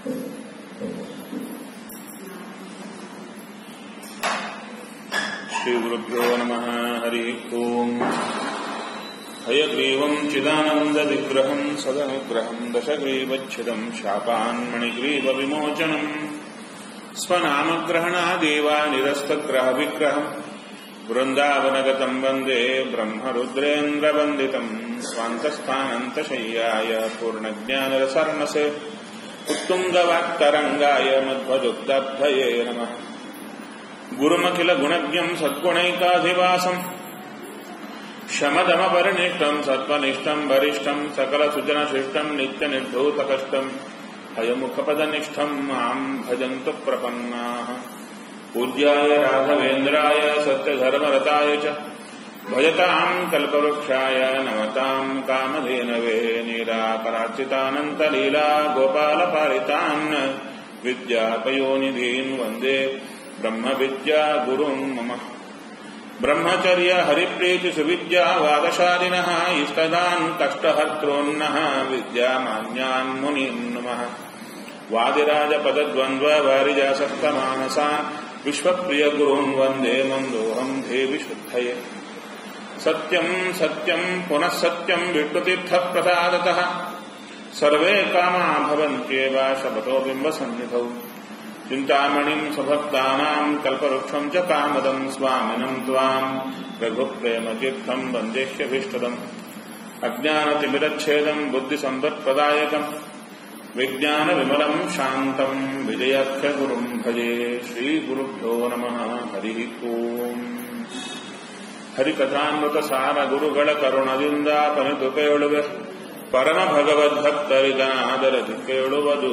ಶ್ರೀಗುರುಭ್ಯೋ ನಮಃ. ಹರಿ ಓಂ. ಹಯಗ್ರೀವಂ ಚಿದಾನಂದವಿಗ್ರಹಂ ಸದನುಗ್ರಹಂ ದಶಗ್ರೀವಚ್ಛಿದಂ ಶಾಪಾನ್ಮಣಿಗ್ರೀವವಿಮೋಚನಂ ಸ್ವನಾಮಗ್ರಹಣಾದೇವ ನಿರಸ್ತಗ್ರಹವಿಗ್ರಹಂ ವೃಂದಾವನಗತಂ ವಂದೇ ಬ್ರಹ್ಮರುದ್ರೇಂದ್ರವಂದಿತಂ ಸ್ವಾಂತಸ್ಥಾನಂತಶಯ್ಯಾಯ ಪೂರ್ಣಜ್ಞಾನರಸರ್ಣಸೆ ಉತ್ತುಂಗವಾಕ್ತರಂಗಾಯ ಮಧ್ವದುಗ್ಧಬ್ಧಯೇ ನಮಃ. ಗುರುಮಖಿಲ ಗುಣಜ್ಞಂ ಸದ್ಗುಣೈಕಾಧಿವಾಸಂ ಶಮದಮಪರಿನಿಷ್ಠಂ ಸತ್ವನಿಷ್ಠಂ ವರಿಷ್ಠಂ ಸಕಲ ಸುಜನಶಿಷ್ಟಂ ನಿತ್ಯ ನಿರ್ಧೂತಕಷ್ಟಂ ಹಯಮುಖಪದನಿಷ್ಠಂ ಮಾಂ ಭಜಂತು ಪ್ರಪನ್ನಾಃ. ಪೂಜ್ಯಾಯ ರಾಘವೇಂದ್ರಾಯ ಸತ್ಯಧರ್ಮರತಾಯ ಚ ಭಜತಾಂ ಕಲ್ಪವೃಕ್ಷಾಯ ನಮತಾಂ ಕಾಮಧೇನವೇ. ನಿರಾಕರಾರ್ಚಿತಾನಂತಲೀಲಾ ಗೋಪಾಲಪಾಲಿತಾನ್ ವಿದ್ಯಾಪಯೋನಿಧೀನ್ ವಂದೇ ಬ್ರಹ್ಮವಿದ್ಯಾ ಗುರುಂ ಮಮ. ಬ್ರಹ್ಮಚರ್ಯ ಹರಿಪ್ರೀತಿ ಸುವಿದ್ಯಾ ವಾದಶಾಲಿನಃ ಇಷ್ಟದಾನ್ ಕಷ್ಟಹರ್ತॄನ್ನಃ ವಿದ್ಯಾಮಾನ್ಯಾನ್ ಮುನೀನ್ ನಮಃ. ವಾದಿರಾಜ ಪದದ್ವಂದ್ವ ವಾರಿಜಾಸಕ್ತ ಮಾನಸಾನ್ ವಿಶ್ವಪ್ರಿಯ ಗುರುನ್ ವಂದೇ ಮಂದೋಹಂ ದೇವಿ ಶುದ್ಧಯೇ. ಸತ್ಯಂ ಸತ್ಯಂ ಪುನಃ ಸತ್ಯಂ ವಿಷ್ಣುತೀರ್ಥ ಪ್ರಸಾದತಃ ಸರ್ವೇ ಕಾಮಾ ಭವಂತ್ಯೇವ ಶಪಥೋ ಬಿಂಬ ಸನ್ನಿಧೌ. ಚಿಂತಾಮಣಿಂ ಸ್ವಭಕ್ತಾನಾಂ ಕಲ್ಪವೃಕ್ಷಂ ಚ ಕಾಮದಂ ಸ್ವಾಮಿನಂ ತ್ವಾಂ ರಘುಪ್ರೇಮತೀರ್ಥಂ ವಂದೇಹ್ಯಭೀಷ್ಟದಂ. ಅಜ್ಞಾನತಿಮಿರಚ್ಛೇದಂ ಬುದ್ಧಿಸಂಪತ್ಪ್ರದಾಯಕಂ ವಿಜ್ಞಾನವಿಮಲಂ ಶಾಂತಂ ವಿಜಯಾಖ್ಯಗುರುಂ ಭಜೆ. ಶ್ರೀಗುರುಭ್ಯೋ ನಮಃ. ಹರಿ ಓಂ. ಹರಿಕಥಾಮೃತ ಸಾರ ಗುರುಗಳ ಕರುಣದಿಂದ ಪನಿತು ಕೇಳುವೆ ಪರಮ ಭಗವದ್ಭಕ್ತರಿದನಾದರದಿ ಕೇಳುವುದು.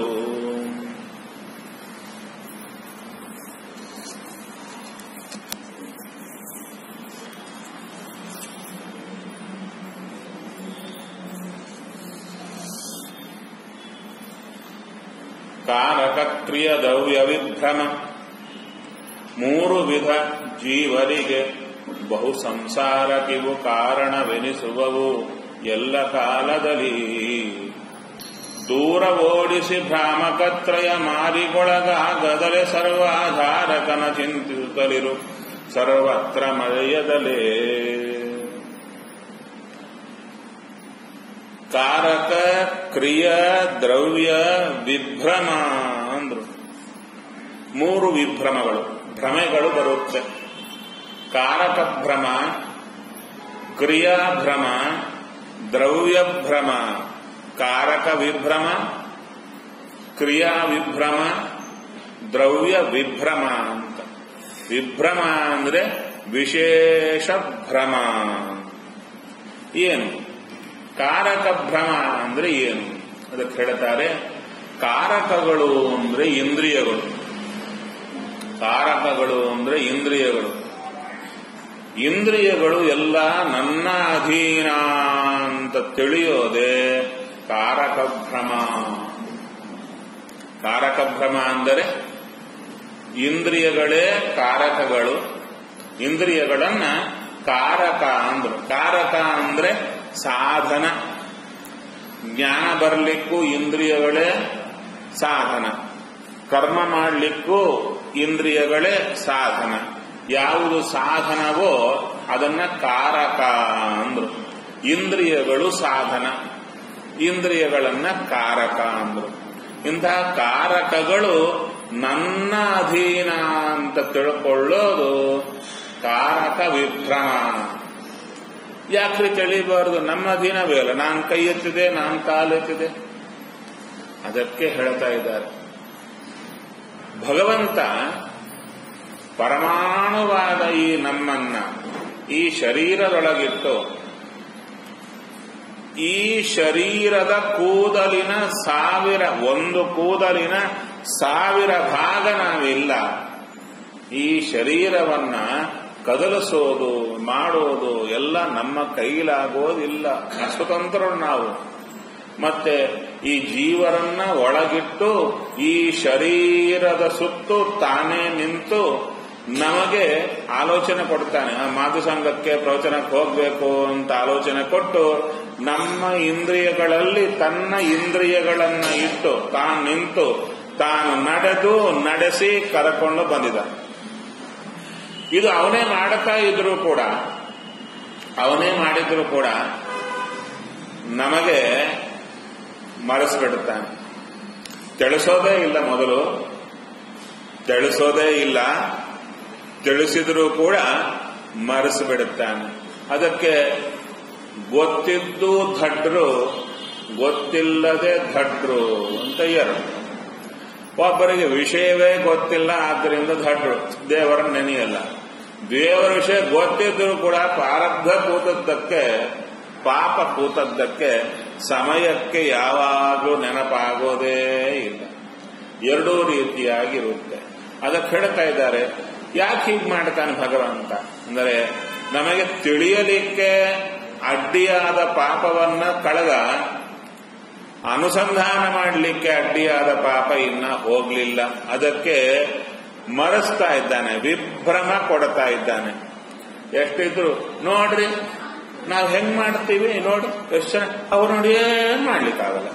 ಕಾರಕಕ್ರಿಯ ದ್ರವ್ಯ ವಿಭ್ರಮ ಮೂರು ವಿಧ ಜೀವರಿಗೆ ಬಹು ಸಂಸಾರಕ್ಕಿವು ಕಾರಣವೆನಿಸುವವು ಎಲ್ಲ ಕಾಲದಲ್ಲಿ. ದೂರ ಓಡಿಸಿ ಭ್ರಾಮಕತ್ರಯ ಮಾರಿಗೊಳಗಾಗದಲೆ ಸರ್ವಾಧಾರಕನ ಚಿಂತಿಸುತ್ತಲಿರು ಸರ್ವತ್ರ ಮರೆಯದಲೇ. ಕಾರಕ ಕ್ರಿಯ ದ್ರವ್ಯ ವಿಭ್ರಮ ಅಂದ್ರು. ಮೂರು ವಿಭ್ರಮಗಳು ಭ್ರಮೆಗಳು ಬರುತ್ತೆ. ಕಾರಕ ಭ್ರಮ, ಕ್ರಿಯಾಭ್ರಮ, ದ್ರವ್ಯಭ್ರಮ. ಕಾರಕ ವಿಭ್ರಮ, ಕ್ರಿಯಾ ವಿಭ್ರಮ, ದ್ರವ್ಯ ವಿಭ್ರಮ ಅಂತ. ವಿಭ್ರಮ ಅಂದ್ರೆ ವಿಶೇಷ ಭ್ರಮ. ಏನು ಕಾರಕ ಭ್ರಮ ಅಂದ್ರೆ ಏನು ಅದಕ್ಕೆ ಹೇಳ್ತಾರೆ. ಕಾರಕಗಳು ಅಂದ್ರೆ ಇಂದ್ರಿಯಗಳು. ಕಾರಕಗಳು ಅಂದ್ರೆ ಇಂದ್ರಿಯಗಳು. ಇಂದ್ರಿಯಗಳು ಎಲ್ಲ ನನ್ನ ಅಧೀನ ಅಂತ ತಿಳಿಯೋದೆ ಕಾರಕ ಭ್ರಮ. ಕಾರಕ ಭ್ರಮ ಅಂದರೆ ಇಂದ್ರಿಯಗಳೇ ಕಾರಕಗಳು. ಇಂದ್ರಿಯಗಳನ್ನ ಕಾರಕ ಅಂದ್ರು. ಕಾರಕ ಅಂದ್ರೆ ಸಾಧನ. ಜ್ಞಾನ ಬರಲಿಕ್ಕೂ ಇಂದ್ರಿಯಗಳೇ ಸಾಧನ. ಕರ್ಮ ಮಾಡಲಿಕ್ಕೂ ಇಂದ್ರಿಯಗಳೇ ಸಾಧನ. ಯಾವುದು ಸಾಧನವೋ ಅದನ್ನ ಕಾರಕ ಅಂದ್ರು. ಇಂದ್ರಿಯಗಳು ಸಾಧನ, ಇಂದ್ರಿಯಗಳನ್ನ ಕಾರಕ ಅಂದ್ರು. ಇಂತಹ ಕಾರಕಗಳು ನನ್ನ ಅಧೀನ ಅಂತ ತಿಳ್ಕೊಳ್ಳೋದು ಕಾರಕ ವಿಭ್ರಮ. ಯಾಕ್ರಿ ತಿಳಿಬಾರದು? ನಮ್ಮ ಅಧೀನವೇ ಅಲ್ಲ. ನಾನು ಕೈ ಎತ್ತಿದೆ, ನಾನು ಕಾಲು ಎತ್ತಿದೆ. ಅದಕ್ಕೆ ಹೇಳ್ತಾ ಇದ್ದಾರೆ ಭಗವಂತ ಪರಮಾಣುವಾದ ಈ ನಮ್ಮನ್ನ ಈ ಶರೀರದೊಳಗಿಟ್ಟು ಈ ಶರೀರದ ಕೂದಲಿನ ಒಂದು ಕೂದಲಿನ 1000 ಭಾಗ ನಾವಿಲ್ಲ. ಈ ಶರೀರವನ್ನ ಕದಲಿಸೋದು ಮಾಡೋದು ಎಲ್ಲ ನಮ್ಮ ಕೈಲಾಗೋದಿಲ್ಲ. ಸ್ವತಂತ್ರರು ನಾವು. ಮತ್ತೆ ಈ ಜೀವರನ್ನ ಒಳಗಿಟ್ಟು ಈ ಶರೀರದ ಸುತ್ತು ತಾನೇ ನಿಂತು ನಮಗೆ ಆಲೋಚನೆ ಕೊಡ್ತಾನೆ. ಮಾತು ಸಂಘಕ್ಕೆ ಪ್ರವಚನಕ್ಕೆ ಹೋಗ್ಬೇಕು ಅಂತ ಆಲೋಚನೆ ಕೊಟ್ಟು ನಮ್ಮ ಇಂದ್ರಿಯಗಳಲ್ಲಿ ತನ್ನ ಇಂದ್ರಿಯಗಳನ್ನ ಇಟ್ಟು ತಾನು ನಿಂತು ತಾನು ನಡೆಸಿ ಕರಕೊಂಡು ಬಂದಿದ್ದ. ಇದು ಅವನೇ ಮಾಡುತ್ತಾ ಇದ್ರೂ ಕೂಡ, ಅವನೇ ಮಾಡಿದ್ರು ಕೂಡ ನಮಗೆ ಮರೆಸಿಬಿಡುತ್ತಾನೆ. ತಿಳಿಸೋದೇ ಇಲ್ಲ, ಮೊದಲು ತಿಳಿಸೋದೇ ಇಲ್ಲ, ತಿಳಿಸಿದ್ರೂ ಕೂಡ ಮರೆಸಿಬಿಡುತ್ತಾನೆ. ಅದಕ್ಕೆ ಗೊತ್ತಿದ್ದು ಧಡ್ರು, ಗೊತ್ತಿಲ್ಲದೆ ಧಡ್ರು ಅಂತ ಎರಡು. ಒಬ್ಬರಿಗೆ ವಿಷಯವೇ ಗೊತ್ತಿಲ್ಲ, ಆದ್ದರಿಂದ ಧಡ್ರು, ದೇವರ ನೆನೆಯಲ್ಲ. ದೇವರ ವಿಷಯ ಗೊತ್ತಿದ್ರೂ ಕೂಡ ಪ್ರಾರಬ್ಧ ಕೂತದ್ದಕ್ಕೆ, ಪಾಪ ಕೂತದ್ದಕ್ಕೆ ಸಮಯಕ್ಕೆ ಯಾವಾಗಲೂ ನೆನಪಾಗೋದೇ ಇಲ್ಲ. ಎರಡೂ ರೀತಿಯಾಗಿರುತ್ತೆ. ಅದಕ್ಕೆ ಹೇಳ್ತಾ ಇದ್ದಾರೆ, ಯಾಕೆ ಹೀಗೆ ಮಾಡ್ತಾನೆ ಭಗವಂತ ಅಂದರೆ, ನಮಗೆ ತಿಳಿಯಲಿಕ್ಕೆ ಅಡ್ಡಿಯಾದ ಪಾಪವನ್ನ ಕಳೆದ, ಅನುಸಂಧಾನ ಮಾಡಲಿಕ್ಕೆ ಅಡ್ಡಿಯಾದ ಪಾಪ ಇನ್ನ ಹೋಗ್ಲಿಲ್ಲ. ಅದಕ್ಕೆ ಮರೆಸ್ತಾ ಇದ್ದಾನೆ, ವಿಭ್ರಮ ಕೊಡ್ತಾ ಇದ್ದಾನೆ. ಎಷ್ಟಿದ್ರು ನೋಡ್ರಿ, ನಾವು ಹೆಂಗ್ ಮಾಡ್ತೀವಿ ನೋಡಿ, ಎಷ್ಟು ಜನ ಅವ್ರು ನೋಡಿ ಏನ್ ಮಾಡ್ಲಿಕ್ಕಾಗಲ್ಲ.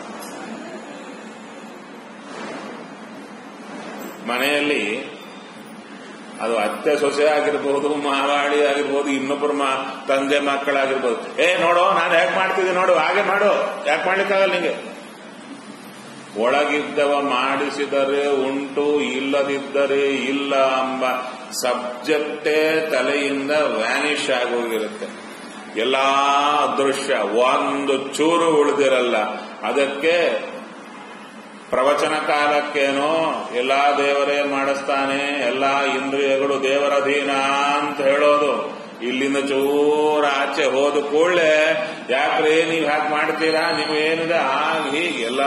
ಮನೆಯಲ್ಲಿ ಅದು ಅತ್ತೆ ಸೊಸೆ ಆಗಿರ್ಬೋದು, ಮಾವಾಡಿ ಆಗಿರ್ಬೋದು, ಇನ್ನೊಬ್ಬರು ತಂದೆ ಮಕ್ಕಳಾಗಿರ್ಬೋದು, ನೋಡೋ ನಾನು ಹೇಗೆ ಮಾಡ್ತಿದ್ದೆ ನೋಡು, ಹಾಗೆ ಮಾಡು, ಯಾಕೆ ಮಾಡ್ಲಿಕ್ಕಾಗಲ್ಲ ನಿಂಗೆ. ಒಳಗಿದ್ದವ ಮಾಡಿಸಿದರೆ ಉಂಟು, ಇಲ್ಲದಿದ್ದರೆ ಇಲ್ಲ ಎಂಬ ಸಬ್ಜೆಕ್ಟೇ ತಲೆಯಿಂದ ವ್ಯಾನಿಷ್ ಆಗೋಗಿರುತ್ತೆ. ಎಲ್ಲಾ ದೃಶ್ಯ ಒಂದು ಚೂರು ಉಳಿದಿರಲ್ಲ. ಅದಕ್ಕೆ ಪ್ರವಚನ ಕಾಲಕ್ಕೇನೋ ಎಲ್ಲಾ ದೇವರೇ ಮಾಡಿಸ್ತಾನೆ, ಎಲ್ಲಾ ಇಂದ್ರಿಯಗಳು ದೇವರಧೀನ ಅಂತ ಹೇಳೋದು. ಇಲ್ಲಿಂದ ಚೂರ ಆಚೆ ಹೋದ ಕೂಡಲೇ ಯಾಕ್ರೆ ನೀವು ಹ್ಯಾಕ್ ಮಾಡ್ತೀರಾ, ನೀವೇನಿದೆ ಹೀಗೆ ಎಲ್ಲ.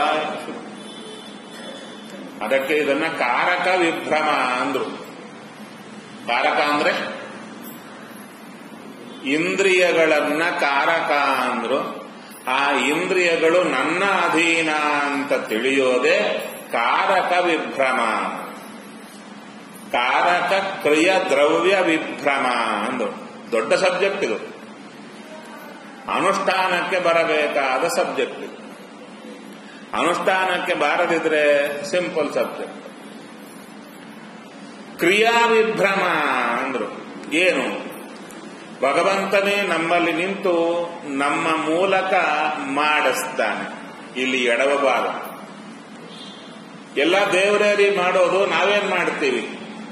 ಅದಕ್ಕೆ ಇದನ್ನ ಕಾರಕ ವಿಭ್ರಮ ಅಂದ್ರು. ಕಾರಕ ಅಂದ್ರೆ ಇಂದ್ರಿಯಗಳನ್ನ ಕಾರಕ ಅಂದ್ರು. ಆ ಇಂದ್ರಿಯಗಳು ನನ್ನ ಅಧೀನ ಅಂತ ತಿಳಿಯೋದೇ ಕಾರಕ ವಿಭ್ರಮ. ಕಾರಕ ಕ್ರಿಯ ದ್ರವ್ಯ ವಿಭ್ರಮ ಅಂದ್ರು. ದೊಡ್ಡ ಸಬ್ಜೆಕ್ಟ್ ಇದು, ಅನುಷ್ಠಾನಕ್ಕೆ ಬರಬೇಕಾದ ಸಬ್ಜೆಕ್ಟ್ ಇದು. ಅನುಷ್ಠಾನಕ್ಕೆ ಬಾರದಿದ್ರೆ ಸಿಂಪಲ್ ಸಬ್ಜೆಕ್ಟ್. ಕ್ರಿಯಾ ವಿಭ್ರಮ ಅಂದ್ರು. ಏನು? ಭಗವಂತನೇ ನಮ್ಮಲ್ಲಿ ನಿಂತು ನಮ್ಮ ಮೂಲಕ ಮಾಡಿಸ್ತಾನೆ. ಇಲ್ಲಿ ಎಡವಬಾರ. ಎಲ್ಲ ದೇವರೇ ಮಾಡೋದು, ನಾವೇನ್ ಮಾಡ್ತೀವಿ?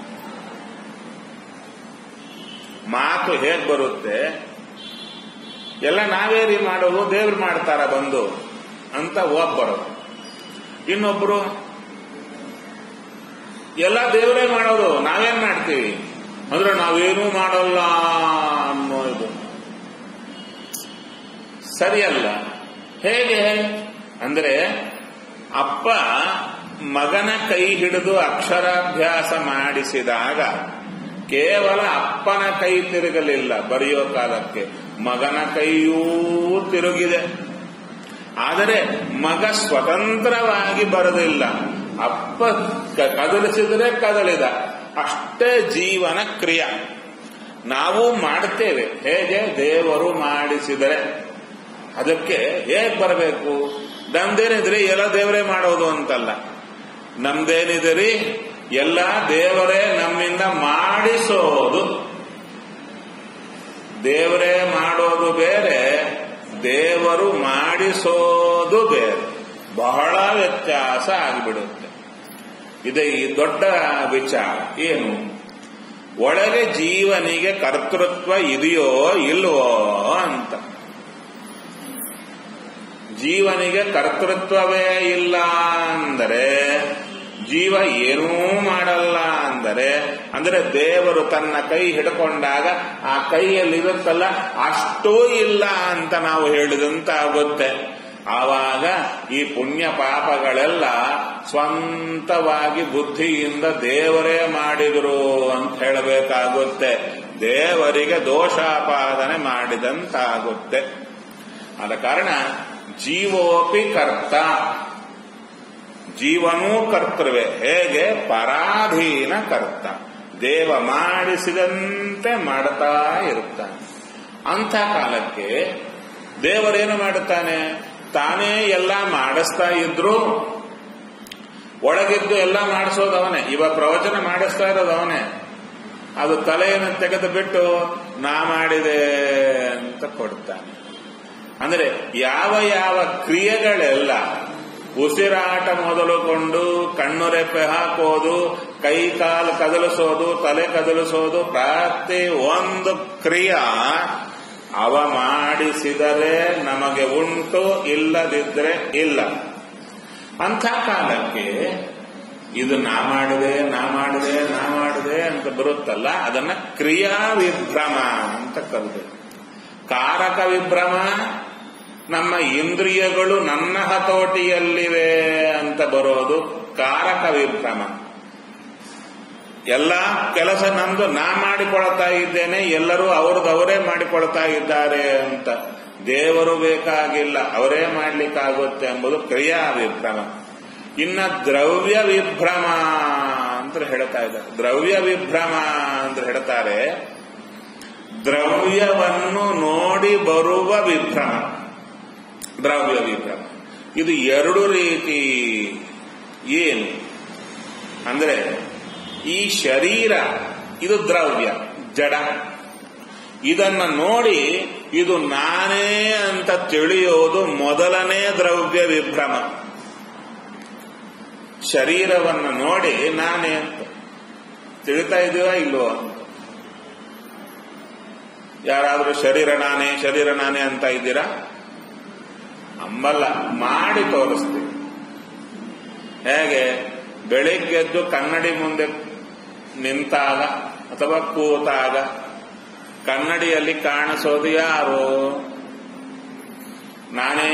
ಮಾತು ಹೇಗ್ ಬರುತ್ತೆ, ಎಲ್ಲ ನಾವೇರಿ ಮಾಡೋದು, ದೇವ್ರು ಮಾಡ್ತಾರ ಬಂದು ಅಂತ ಒಬ್ಬರು. ಇನ್ನೊಬ್ರು ಎಲ್ಲ ದೇವರೇ ಮಾಡೋದು, ನಾವೇನ್ ಮಾಡ್ತೀವಿ ಅಂದ್ರೆ ನಾವೇನೂ ಮಾಡಲ್ಲ ಅನ್ನೋ ಇದು ಸರಿಯಲ್ಲ. ಹೇಗೆ ಅಂದ್ರೆ, ಅಪ್ಪ ಮಗನ ಕೈ ಹಿಡಿದು ಅಕ್ಷರಾಭ್ಯಾಸ ಮಾಡಿಸಿದಾಗ ಕೇವಲ ಅಪ್ಪನ ಕೈ ತಿರುಗಲಿಲ್ಲ ಬರೆಯೋ ಕಾಲಕ್ಕೆ, ಮಗನ ಕೈಯೂ ತಿರುಗಿದೆ. ಆದರೆ ಮಗ ಸ್ವತಂತ್ರವಾಗಿ ಬರಲಿಲ್ಲ, ಅಪ್ಪ ಕದಲಿಸಿದರೆ ಕದಲಿದ. ಅಷ್ಟೇ ಜೀವನ ಕ್ರಿಯೆ. ನಾವು ಮಾಡ್ತೇವೆ ಹೇಗೆ? ದೇವರು ಮಾಡಿಸಿದರೆ. ಅದಕ್ಕೆ ಹೇಗೆ ಬರಬೇಕು? ನಮ್ದೇನಿದ್ರಿ ಎಲ್ಲ ದೇವರೇ ಮಾಡೋದು ಅಂತಲ್ಲ. ನಮ್ದೇನಿದ್ರಿ ಎಲ್ಲ ದೇವರೇ ನಮ್ಮಿಂದ ಮಾಡಿಸೋದು. ದೇವರೇ ಮಾಡೋದು ಬೇರೆ, ದೇವರು ಮಾಡಿಸೋದು ಬೇರೆ. ಬಹಳ ವ್ಯತ್ಯಾಸ ಆಗಿಬಿಡುತ್ತೆ. ಇದೇ ಈ ದೊಡ್ಡ ವಿಚಾರ. ಏನು? ಒಳಗೆ ಜೀವನಿಗೆ ಕರ್ತೃತ್ವ ಇದೆಯೋ ಇಲ್ವೋ ಅಂತ. ಜೀವನಿಗೆ ಕರ್ತೃತ್ವವೇ ಇಲ್ಲ ಅಂದರೆ, ಜೀವ ಏನೂ ಮಾಡಲ್ಲ ಅಂದರೆ ದೇವರು ತನ್ನ ಕೈ ಹಿಡ್ಕೊಂಡಾಗ ಆ ಕೈಯಲ್ಲಿರುತ್ತಲ್ಲ ಅಷ್ಟೂ ಇಲ್ಲ ಅಂತ ನಾವು ಹೇಳಿದಂತಾಗುತ್ತೆ. ಆವಾಗ ಈ ಪುಣ್ಯ ಪಾಪಗಳೆಲ್ಲ ಸ್ವಂತವಾಗಿ ಬುದ್ಧಿಯಿಂದ ದೇವರೇ ಮಾಡಿದ್ರು ಅಂತ ಹೇಳಬೇಕಾಗುತ್ತೆ. ದೇವರಿಗೆ ದೋಷಾಪಾದನೆ ಮಾಡಿದಂತಾಗುತ್ತೆ. ಆದ ಕಾರಣ ಜೀವೋಪಿ ಕರ್ತ, ಜೀವನೂ ಕರ್ತೃವೇ. ಹೇಗೆ? ಪರಾಧೀನ ಕರ್ತ, ದೇವ ಮಾಡಿಸಿದಂತೆ ಮಾಡ್ತಾ ಇರುತ್ತಾನೆ. ಅಂಥ ಕಾಲಕ್ಕೆ ದೇವರೇನು ಮಾಡುತ್ತಾನೆ? ತಾನೇ ಎಲ್ಲ ಮಾಡಿಸ್ತಾ ಇದ್ರು ಒಳಗಿದ್ದು ಎಲ್ಲ ಮಾಡಿಸೋದು ಅವನೇ. ಇವಾಗ ಪ್ರವಚನ ಮಾಡಿಸ್ತಾ ಇರೋದು ಅವನೇ. ಅದು ತಲೆಯನ್ನು ತೆಗೆದು ಬಿಟ್ಟು ನಾ ಮಾಡಿದೆ ಅಂತ ಕೊಡ್ತಾನೆ. ಅಂದರೆ ಯಾವ ಯಾವ ಕ್ರಿಯೆಗಳೆಲ್ಲ ಉಸಿರಾಟ ಮೊದಲುಕೊಂಡು ಕಣ್ಣು ರೆಪ್ಪೆ ಹಾಕೋದು, ಕೈ ಕಾಲು ಕದಲಿಸೋದು, ತಲೆ ಕದಲಿಸೋದು, ಪ್ರತಿ ಒಂದು ಕ್ರಿಯಾ ಅವ ಮಾಡಿಸಿದರೆ ನಮಗೆ ಉಂಟು, ಇಲ್ಲದಿದ್ರೆ ಇಲ್ಲ. ಅಂಥ ಕಾಲಕ್ಕೆ ಇದು ನಾ ಮಾಡಿದೆ ಅಂತ ಬರುತ್ತಲ್ಲ, ಅದನ್ನ ಕ್ರಿಯಾ ವಿಭ್ರಮ ಅಂತ ಕರೆದು. ಕಾರಕ ವಿಭ್ರಮ ನಮ್ಮ ಇಂದ್ರಿಯಗಳು ನನ್ನ ಹತೋಟಿಯಲ್ಲಿವೆ ಅಂತ ಬರೋದು ಕಾರಕ ವಿಭ್ರಮ. ಎಲ್ಲ ಕೆಲಸ ನಂದು ನಾ ಮಾಡಿಕೊಳ್ತಾ ಇದ್ದೇನೆ, ಎಲ್ಲರೂ ಅವ್ರದವರೇ ಮಾಡಿಕೊಳ್ತಾ ಇದ್ದಾರೆ ಅಂತ. ದೇವರು ಬೇಕಾಗಿಲ್ಲ, ಅವರೇ ಮಾಡ್ಲಿಕ್ಕಾಗುತ್ತೆ ಎಂಬುದು ಕ್ರಿಯಾ ವಿಭ್ರಮ. ಇನ್ನ ದ್ರವ್ಯ ವಿಭ್ರಮ ಅಂತ ಹೇಳ್ತಾ ಇದ್ದಾರೆ. ದ್ರವ್ಯ ವಿಭ್ರಮ ಅಂತ ಹೇಳ್ತಾರೆ, ದ್ರವ್ಯವನ್ನು ನೋಡಿ ಬರುವ ವಿಭ್ರಮ. ದ್ರವ್ಯ ವಿಭ್ರಮ ಇದು ಎರಡು ರೀತಿ. ಏನು ಅಂದ್ರೆ, ಈ ಶರೀರ ಇದು ದ್ರವ್ಯ, ಜಡ. ಇದನ್ನ ನೋಡಿ ಇದು ನಾನೇ ಅಂತ ತಿಳಿಯೋದು ಮೊದಲನೇ ದ್ರವ್ಯ ವಿಭ್ರಮ. ಶರೀರವನ್ನು ನೋಡಿ ನಾನೇ ಅಂತ ತಿಳಿತಾ ಇದೀವ ಇಲ್ವೋ? ಯಾರಾದ್ರೂ ಶರೀರ ನಾನೇ ಅಂತ ಇದ್ದೀರಾ? ಅಂಬಲ್ಲ, ಮಾಡಿ ತೋರಿಸ್ತೀವಿ. ಹೇಗೆ? ಬೆಳಿಗ್ಗೆದ್ದು ಕನ್ನಡಿ ಮುಂದೆ ನಿಂತಾಗ ಅಥವಾ ಕೂತಾಗ ಕನ್ನಡಿಯಲ್ಲಿ ಕಾಣಿಸೋದು ಯಾರು? ನಾನೇ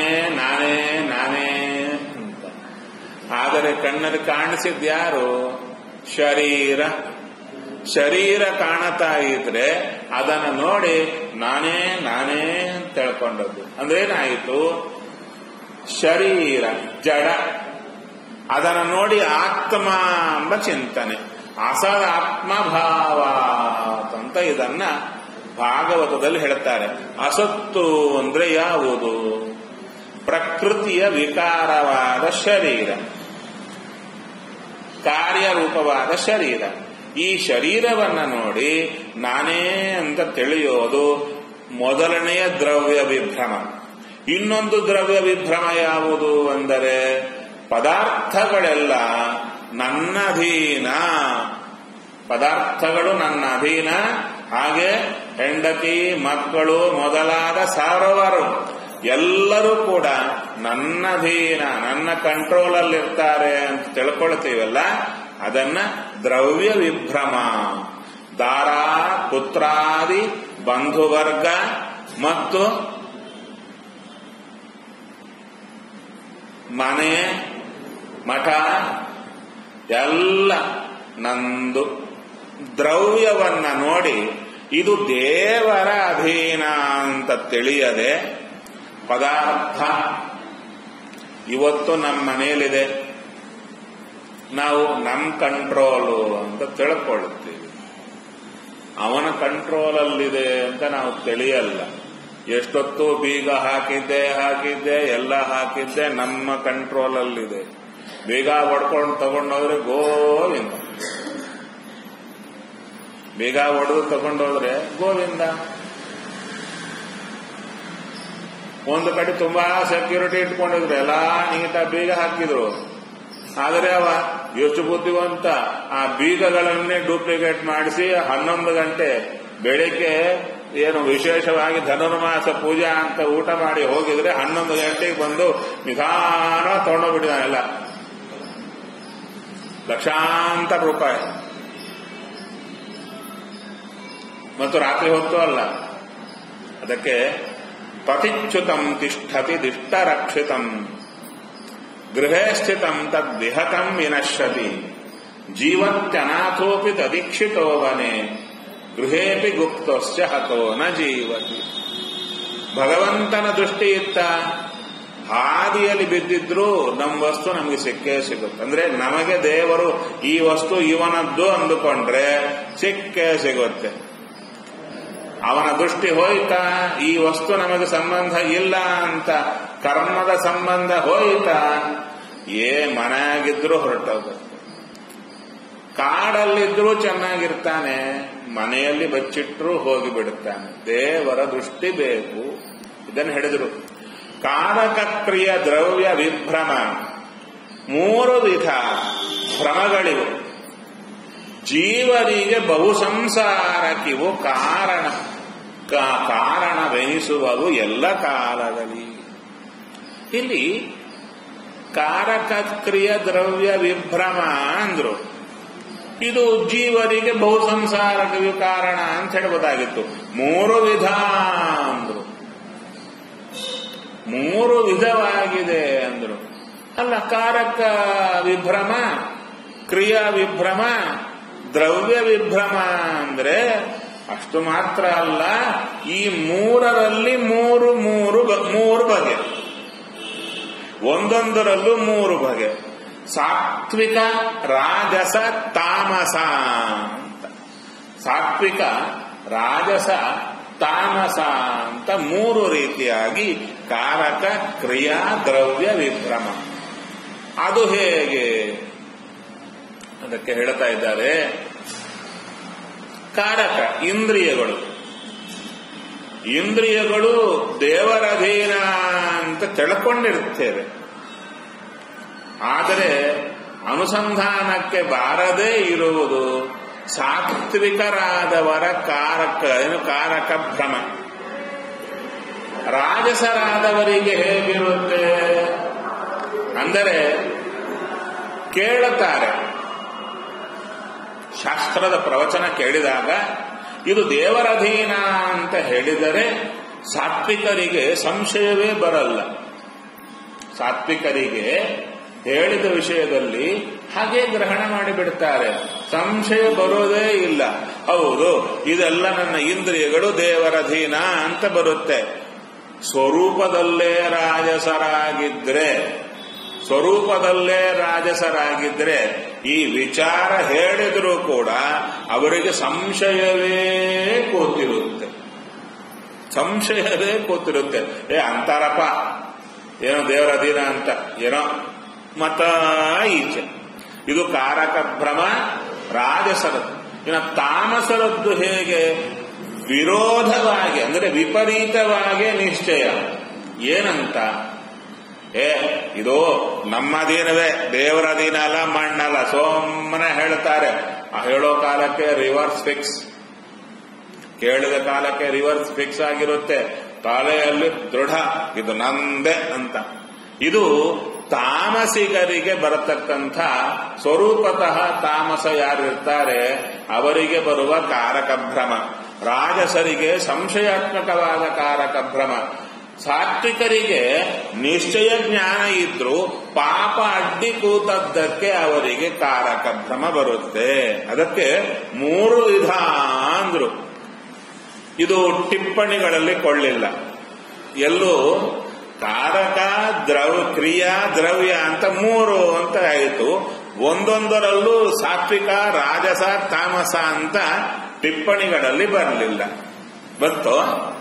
ಅಂತ. ಆದರೆ ಕಣ್ಣಲ್ಲಿ ಕಾಣಿಸಿದ್ಯಾರು? ಶರೀರ. ಶರೀರ ಕಾಣತಾ ಇದ್ರೆ ಅದನ್ನು ನೋಡಿ ನಾನೇ ಅಂತ ತಿಳ್ಕೊಂಡದ್ದು. ಅಂದ್ರೇನಾಯಿತು? ಶರೀರ ಜಡ, ಅದನ್ನು ನೋಡಿ ಆತ್ಮ ಎಂಬ ಚಿಂತನೆ, ಅಸದಾತ್ಮಭಾವ ಅಂತ ಇದನ್ನ ಭಾಗವತದಲ್ಲಿ ಹೇಳ್ತಾರೆ. ಅಸತ್ತು ಅಂದ್ರೆ ಯಾವುದು? ಪ್ರಕೃತಿಯ ವಿಕಾರವಾದ ಶರೀರ, ಕಾರ್ಯರೂಪವಾದ ಶರೀರ. ಈ ಶರೀರವನ್ನ ನೋಡಿ ನಾನೇ ಅಂತ ತಿಳಿಯೋದು ಮೊದಲನೆಯ ದ್ರವ್ಯ ವಿಭ್ರಮ. ಇನ್ನೊಂದು ದ್ರವ್ಯ ವಿಭ್ರಮ ಯಾವುದು ಅಂದರೆ, ಪದಾರ್ಥಗಳೆಲ್ಲ ನನ್ನಧೀನ, ಪದಾರ್ಥಗಳು ನನ್ನ ಅಧೀನ. ಹಾಗೆ ಹೆಂಡತಿ, ಮಕ್ಕಳು ಮೊದಲಾದ ಸರ್ವರು ಎಲ್ಲರೂ ಕೂಡ ನನ್ನಧೀನ, ನನ್ನ ಕಂಟ್ರೋಲಲ್ಲಿರ್ತಾರೆ ಅಂತ ತಿಳ್ಕೊಳ್ತೀವಲ್ಲ, ಅದನ್ನ ದ್ರವ್ಯ ವಿಭ್ರಮ. ದಾರ, ಪುತ್ರಾದಿ, ಬಂಧುವರ್ಗ ಮತ್ತು ಮನೆ, ಮಠ ಎಲ್ಲ ನಂದು. ದ್ರವ್ಯವನ್ನ ನೋಡಿ ಇದು ದೇವರ ಅಧೀನ ಅಂತ ತಿಳಿಯದೆ ಪದಾರ್ಥ ಇವತ್ತು ನಮ್ಮ ಮನೆಯಲ್ಲಿದೆ, ನಾವು ನಮ್ಮ ಕಂಟ್ರೋಲು ಅಂತ ತಿಳ್ಕೊಳ್ಳುತ್ತೀವಿ. ಅವನ ಕಂಟ್ರೋಲಲ್ಲಿದೆ ಅಂತ ನಾವು ತಿಳಿಯಲ್ಲ. ಎಷ್ಟೊತ್ತು ಬೀಗ ಹಾಕಿದ್ದೆ ಎಲ್ಲ ಹಾಕಿದ್ದೆ ನಮ್ಮ ಕಂಟ್ರೋಲಲ್ಲಿದೆ. ಬೀಗ ಹೊಡ್ಕೊಂಡು ತಗೊಂಡೋದ್ರೆ ಗೋವಿಂದ, ಬೀಗ ಹೊಡೆದು ತಗೊಂಡೋದ್ರೆ ಗೋವಿಂದ. ಒಂದು ಕಡೆ ತುಂಬಾ ಸೆಕ್ಯೂರಿಟಿ ಇಟ್ಕೊಂಡಿದ್ರು, ಎಲ್ಲ ನೀಟಾಗಿ ಬೀಗ ಹಾಕಿದ್ರು. ಆದರೆ ಅವ ಎಷ್ಟು ಬುದ್ಧಿವಂತ, ಆ ಬೀಗಗಳನ್ನೇ ಡೂಪ್ಲಿಕೇಟ್ ಮಾಡಿಸಿ 11 ಗಂಟೆ ಬೆಳಿಗ್ಗೆ ಏನು ವಿಶೇಷವಾಗಿ ಧನುರ್ಮಾಸ ಪೂಜಾ ಅಂತ ಊಟ ಮಾಡಿ ಹೋಗಿದ್ರೆ 11 ಗಂಟೆಗೆ ಬಂದು ನಿಧಾನ ತಗೊಂಡೋಗ್ಬಿಟ್ಟಿದ್ದಾನೆಲ್ಲ, ಲಕ್ಷಾಂತರ ರೂಪಾಯಿ. ಮತ್ತು ರಾತ್ರಿ ಹೊತ್ತು ಅಲ್ಲ. ಅದಕ್ಕೆ ಪತಿಚ್ಯುತಂ ತಿಷ್ಠತಿ ದಿಷ್ಟರಕ್ಷಿತಂ ಗೃಹೇ ಸ್ಥಿತಂ ತದ್ವಿಹತಂ ವಿನಶ್ಯತಿ ಜೀವಂತ್ಯನಾಥೋಪಿ ತದೀಕ್ಷಿತೋ ವನೆ ಗೃಹೇಪಿ ಗುಪ್ತಸ್ಯ ಹತೋ ನ ಜೀವತಿ. ಭಗವಂತನ ದೃಷ್ಟಿ ಇತ್ತ, ಹಾದಿಯಲ್ಲಿ ಬಿದ್ದಿದ್ರು ನಮ್ಮ ವಸ್ತು ನಮಗೆ ಸಿಕ್ಕೇ ಸಿಗುತ್ತೆ. ಅಂದ್ರೆ ನಮಗೆ ದೇವರು ಈ ವಸ್ತು ಇವನದ್ದು ಅಂದುಕೊಂಡ್ರೆ ಸಿಕ್ಕೇ ಸಿಗುತ್ತೆ. ಅವನ ದೃಷ್ಟಿ ಹೋಯ್ತಾ, ಈ ವಸ್ತು ನಮಗೆ ಸಂಬಂಧ ಇಲ್ಲ ಅಂತ ಕರ್ಮದ ಸಂಬಂಧ ಹೋಯ್ತಾ, ಮನೆಯಾಗಿದ್ರೂ ಹೊರಟೋಗುತ್ತೆ. ಕಾಡಲ್ಲಿದ್ರೂ ಚೆನ್ನಾಗಿರ್ತಾನೆ, ಮನೆಯಲ್ಲಿ ಬಚ್ಚಿಟ್ರೂ ಹೋಗಿಬಿಡುತ್ತಾನೆ. ದೇವರ ದೃಷ್ಟಿ ಬೇಕು. ಇದನ್ನು ಹೇಳಿದರು. ಕಾರಕ ಕ್ರಿಯ ದ್ರವ್ಯ ವಿಭ್ರಮ 3 ವಿಧ ಭ್ರಮಗಳಿವು. ಜೀವರಿಗೆ ಬಹು ಸಂಸಾರಕ್ಕಿವು ಕಾರಣವೆನಿಸುವವು ಎಲ್ಲ ಕಾಲದಲ್ಲಿ. ಇಲ್ಲಿ ಕಾರಕ ಕ್ರಿಯ ದ್ರವ್ಯ ವಿಭ್ರಮ ಅಂದ್ರು. ಇದು ಜೀವರಿಗೆ ಬಹು ಸಂಸಾರಕ್ಕೆ ಕಾರಣ ಅಂತ ಹೇಳ್ಬೋದಾಗಿತ್ತು. 3 ವಿಧ ಅಂದ್ರು. 3 ವಿಧವಾಗಿದೆ ಅಂದ್ರು. ಅಲ್ಲ, ಕಾರಕ ವಿಭ್ರಮ, ಕ್ರಿಯಾ ವಿಭ್ರಮ, ದ್ರವ್ಯ ವಿಭ್ರಮ ಅಂದ್ರೆ ಅಷ್ಟು ಮಾತ್ರ ಅಲ್ಲ, ಈ 3ರಲ್ಲಿ 3 ಬಗೆ, ಒಂದೊಂದರಲ್ಲೂ 3 ಬಗೆ. ಸಾತ್ವಿಕ, ರಾಜಸ, ತಾಮಸ ಅಂತ. ಸಾತ್ವಿಕ, ರಾಜಸ, ತಾಮಸ ಅಂತ 3 ರೀತಿಯಾಗಿ ಕಾರಕ ಕ್ರಿಯಾ ದ್ರವ್ಯ ವಿಭ್ರಮ. ಅದು ಹೇಗೆ ಅದಕ್ಕೆ ಹೇಳ್ತಾ ಇದ್ದಾರೆ. ಕಾರಕ ಇಂದ್ರಿಯಗಳು ದೇವರಧೀನ ಅಂತ ತಿಳ್ಕೊಂಡಿರ್ತೇವೆ. ಆದರೆ ಅನುಸಂಧಾನಕ್ಕೆ ಬಾರದೇ ಇರುವುದು ಸಾತ್ವಿಕರಾದವರ ಕಾರಕ ಭ್ರಮ. ರಾಜಸರಾದವರಿಗೆ ಹೇಗಿರುತ್ತೆ ಅಂದರೆ, ಕೇಳುತ್ತಾರೆ, ಶಾಸ್ತ್ರದ ಪ್ರವಚನ ಕೇಳಿದಾಗ ಇದು ದೇವರಧೀನ ಅಂತ ಹೇಳಿದರೆ ಸಾತ್ವಿಕರಿಗೆ ಸಂಶಯವೇ ಬರಲ್ಲ. ಸಾತ್ವಿಕರಿಗೆ ಹೇಳಿದ ವಿಷಯದಲ್ಲಿ ಹಾಗೆ ಗ್ರಹಣ ಮಾಡಿಬಿಡ್ತಾರೆ, ಸಂಶಯ ಬರೋದೇ ಇಲ್ಲ. ಹೌದು, ಇದೆಲ್ಲ ನನ್ನ ಇಂದ್ರಿಯಗಳು ದೇವರಧೀನ ಅಂತ ಬರುತ್ತೆ. ಸ್ವರೂಪದಲ್ಲೇ ರಾಜಸರಾಗಿದ್ರೆ ಈ ವಿಚಾರ ಹೇಳಿದರೂ ಕೂಡ ಅವರಿಗೆ ಸಂಶಯವೇ ಕೂತಿರುತ್ತೆ. ಅಂತಾರಪ್ಪ ಏನೋ ದೇವರ ಅಧೀನ ಅಂತ, ಏನೋ ಮತ ಈಚೆ. ಇದು ಕಾರಕ ಭ್ರಮ, ರಾಜಸರದ್ದು. ಇನ್ನು ತಾಮಸರದ್ದು ಹೇಗೆ? ವಿರೋಧವಾಗಿ ಅಂದರೆ ವಿಪರೀತವಾಗಿ ನಿಶ್ಚಯ. ಏನಂತ? ಇದು ನಮ್ಮ ಅಧೀನವೇ, ದೇವರ ಅಧೀನ ಅಲ್ಲ, ಮಣ್ಣಲ್ಲ, ಸೋಮನೆ ಹೇಳ್ತಾರೆ. ಹೇಳೋ ಕಾಲಕ್ಕೆ ರಿವರ್ಸ್ ಫಿಕ್ಸ್, ಕೇಳಿದ ಕಾಲಕ್ಕೆ ರಿವರ್ಸ್ ಫಿಕ್ಸ್ ಆಗಿರುತ್ತೆ. ತಲೆಯಲ್ಲಿ ದೃಢ, ಇದು ನಂದೇ ಅಂತ. ಇದು ತಾಮಸಿಗರಿಗೆ ಬರತಕ್ಕಂಥ ಸ್ವರೂಪತಃ ತಾಮಸ ಯಾರಿರ್ತಾರೆ ಅವರಿಗೆ ಬರುವ ಕಾರಕ ಭ್ರಮ. ರಾಜಸರಿಗೆ ಸಂಶಯಾತ್ಮಕವಾದ ಕಾರಕ ಭ್ರಮ. ಸಾತ್ವಿಕರಿಗೆ ನಿಶ್ಚಯ ಜ್ಞಾನ ಇದ್ರೂ ಪಾಪ ಅಡ್ಡಿ ಕೂತದ್ದಕ್ಕೆ ಅವರಿಗೆ ಕಾರಕ ಭ್ರಮ ಬರುತ್ತೆ. ಅದಕ್ಕೆ 3 ವಿಧ ಅಂದ್ರು. ಇದು ಟಿಪ್ಪಣಿಗಳಲ್ಲಿ ಕೊಳ್ಳಿಲ್ಲ. ಎಲ್ಲೂ ಕಾರಕ ಕ್ರಿಯಾ ದ್ರವ್ಯ ಅಂತ 3 ಅಂತ ಆಯಿತು. ಒಂದೊಂದರಲ್ಲೂ ಸಾತ್ವಿಕ, ರಾಜಸ, ತಾಮಸ ಅಂತ ಟಿಪ್ಪಣಿಗಳಲ್ಲಿ ಬರಲಿಲ್ಲ. ಬಂತು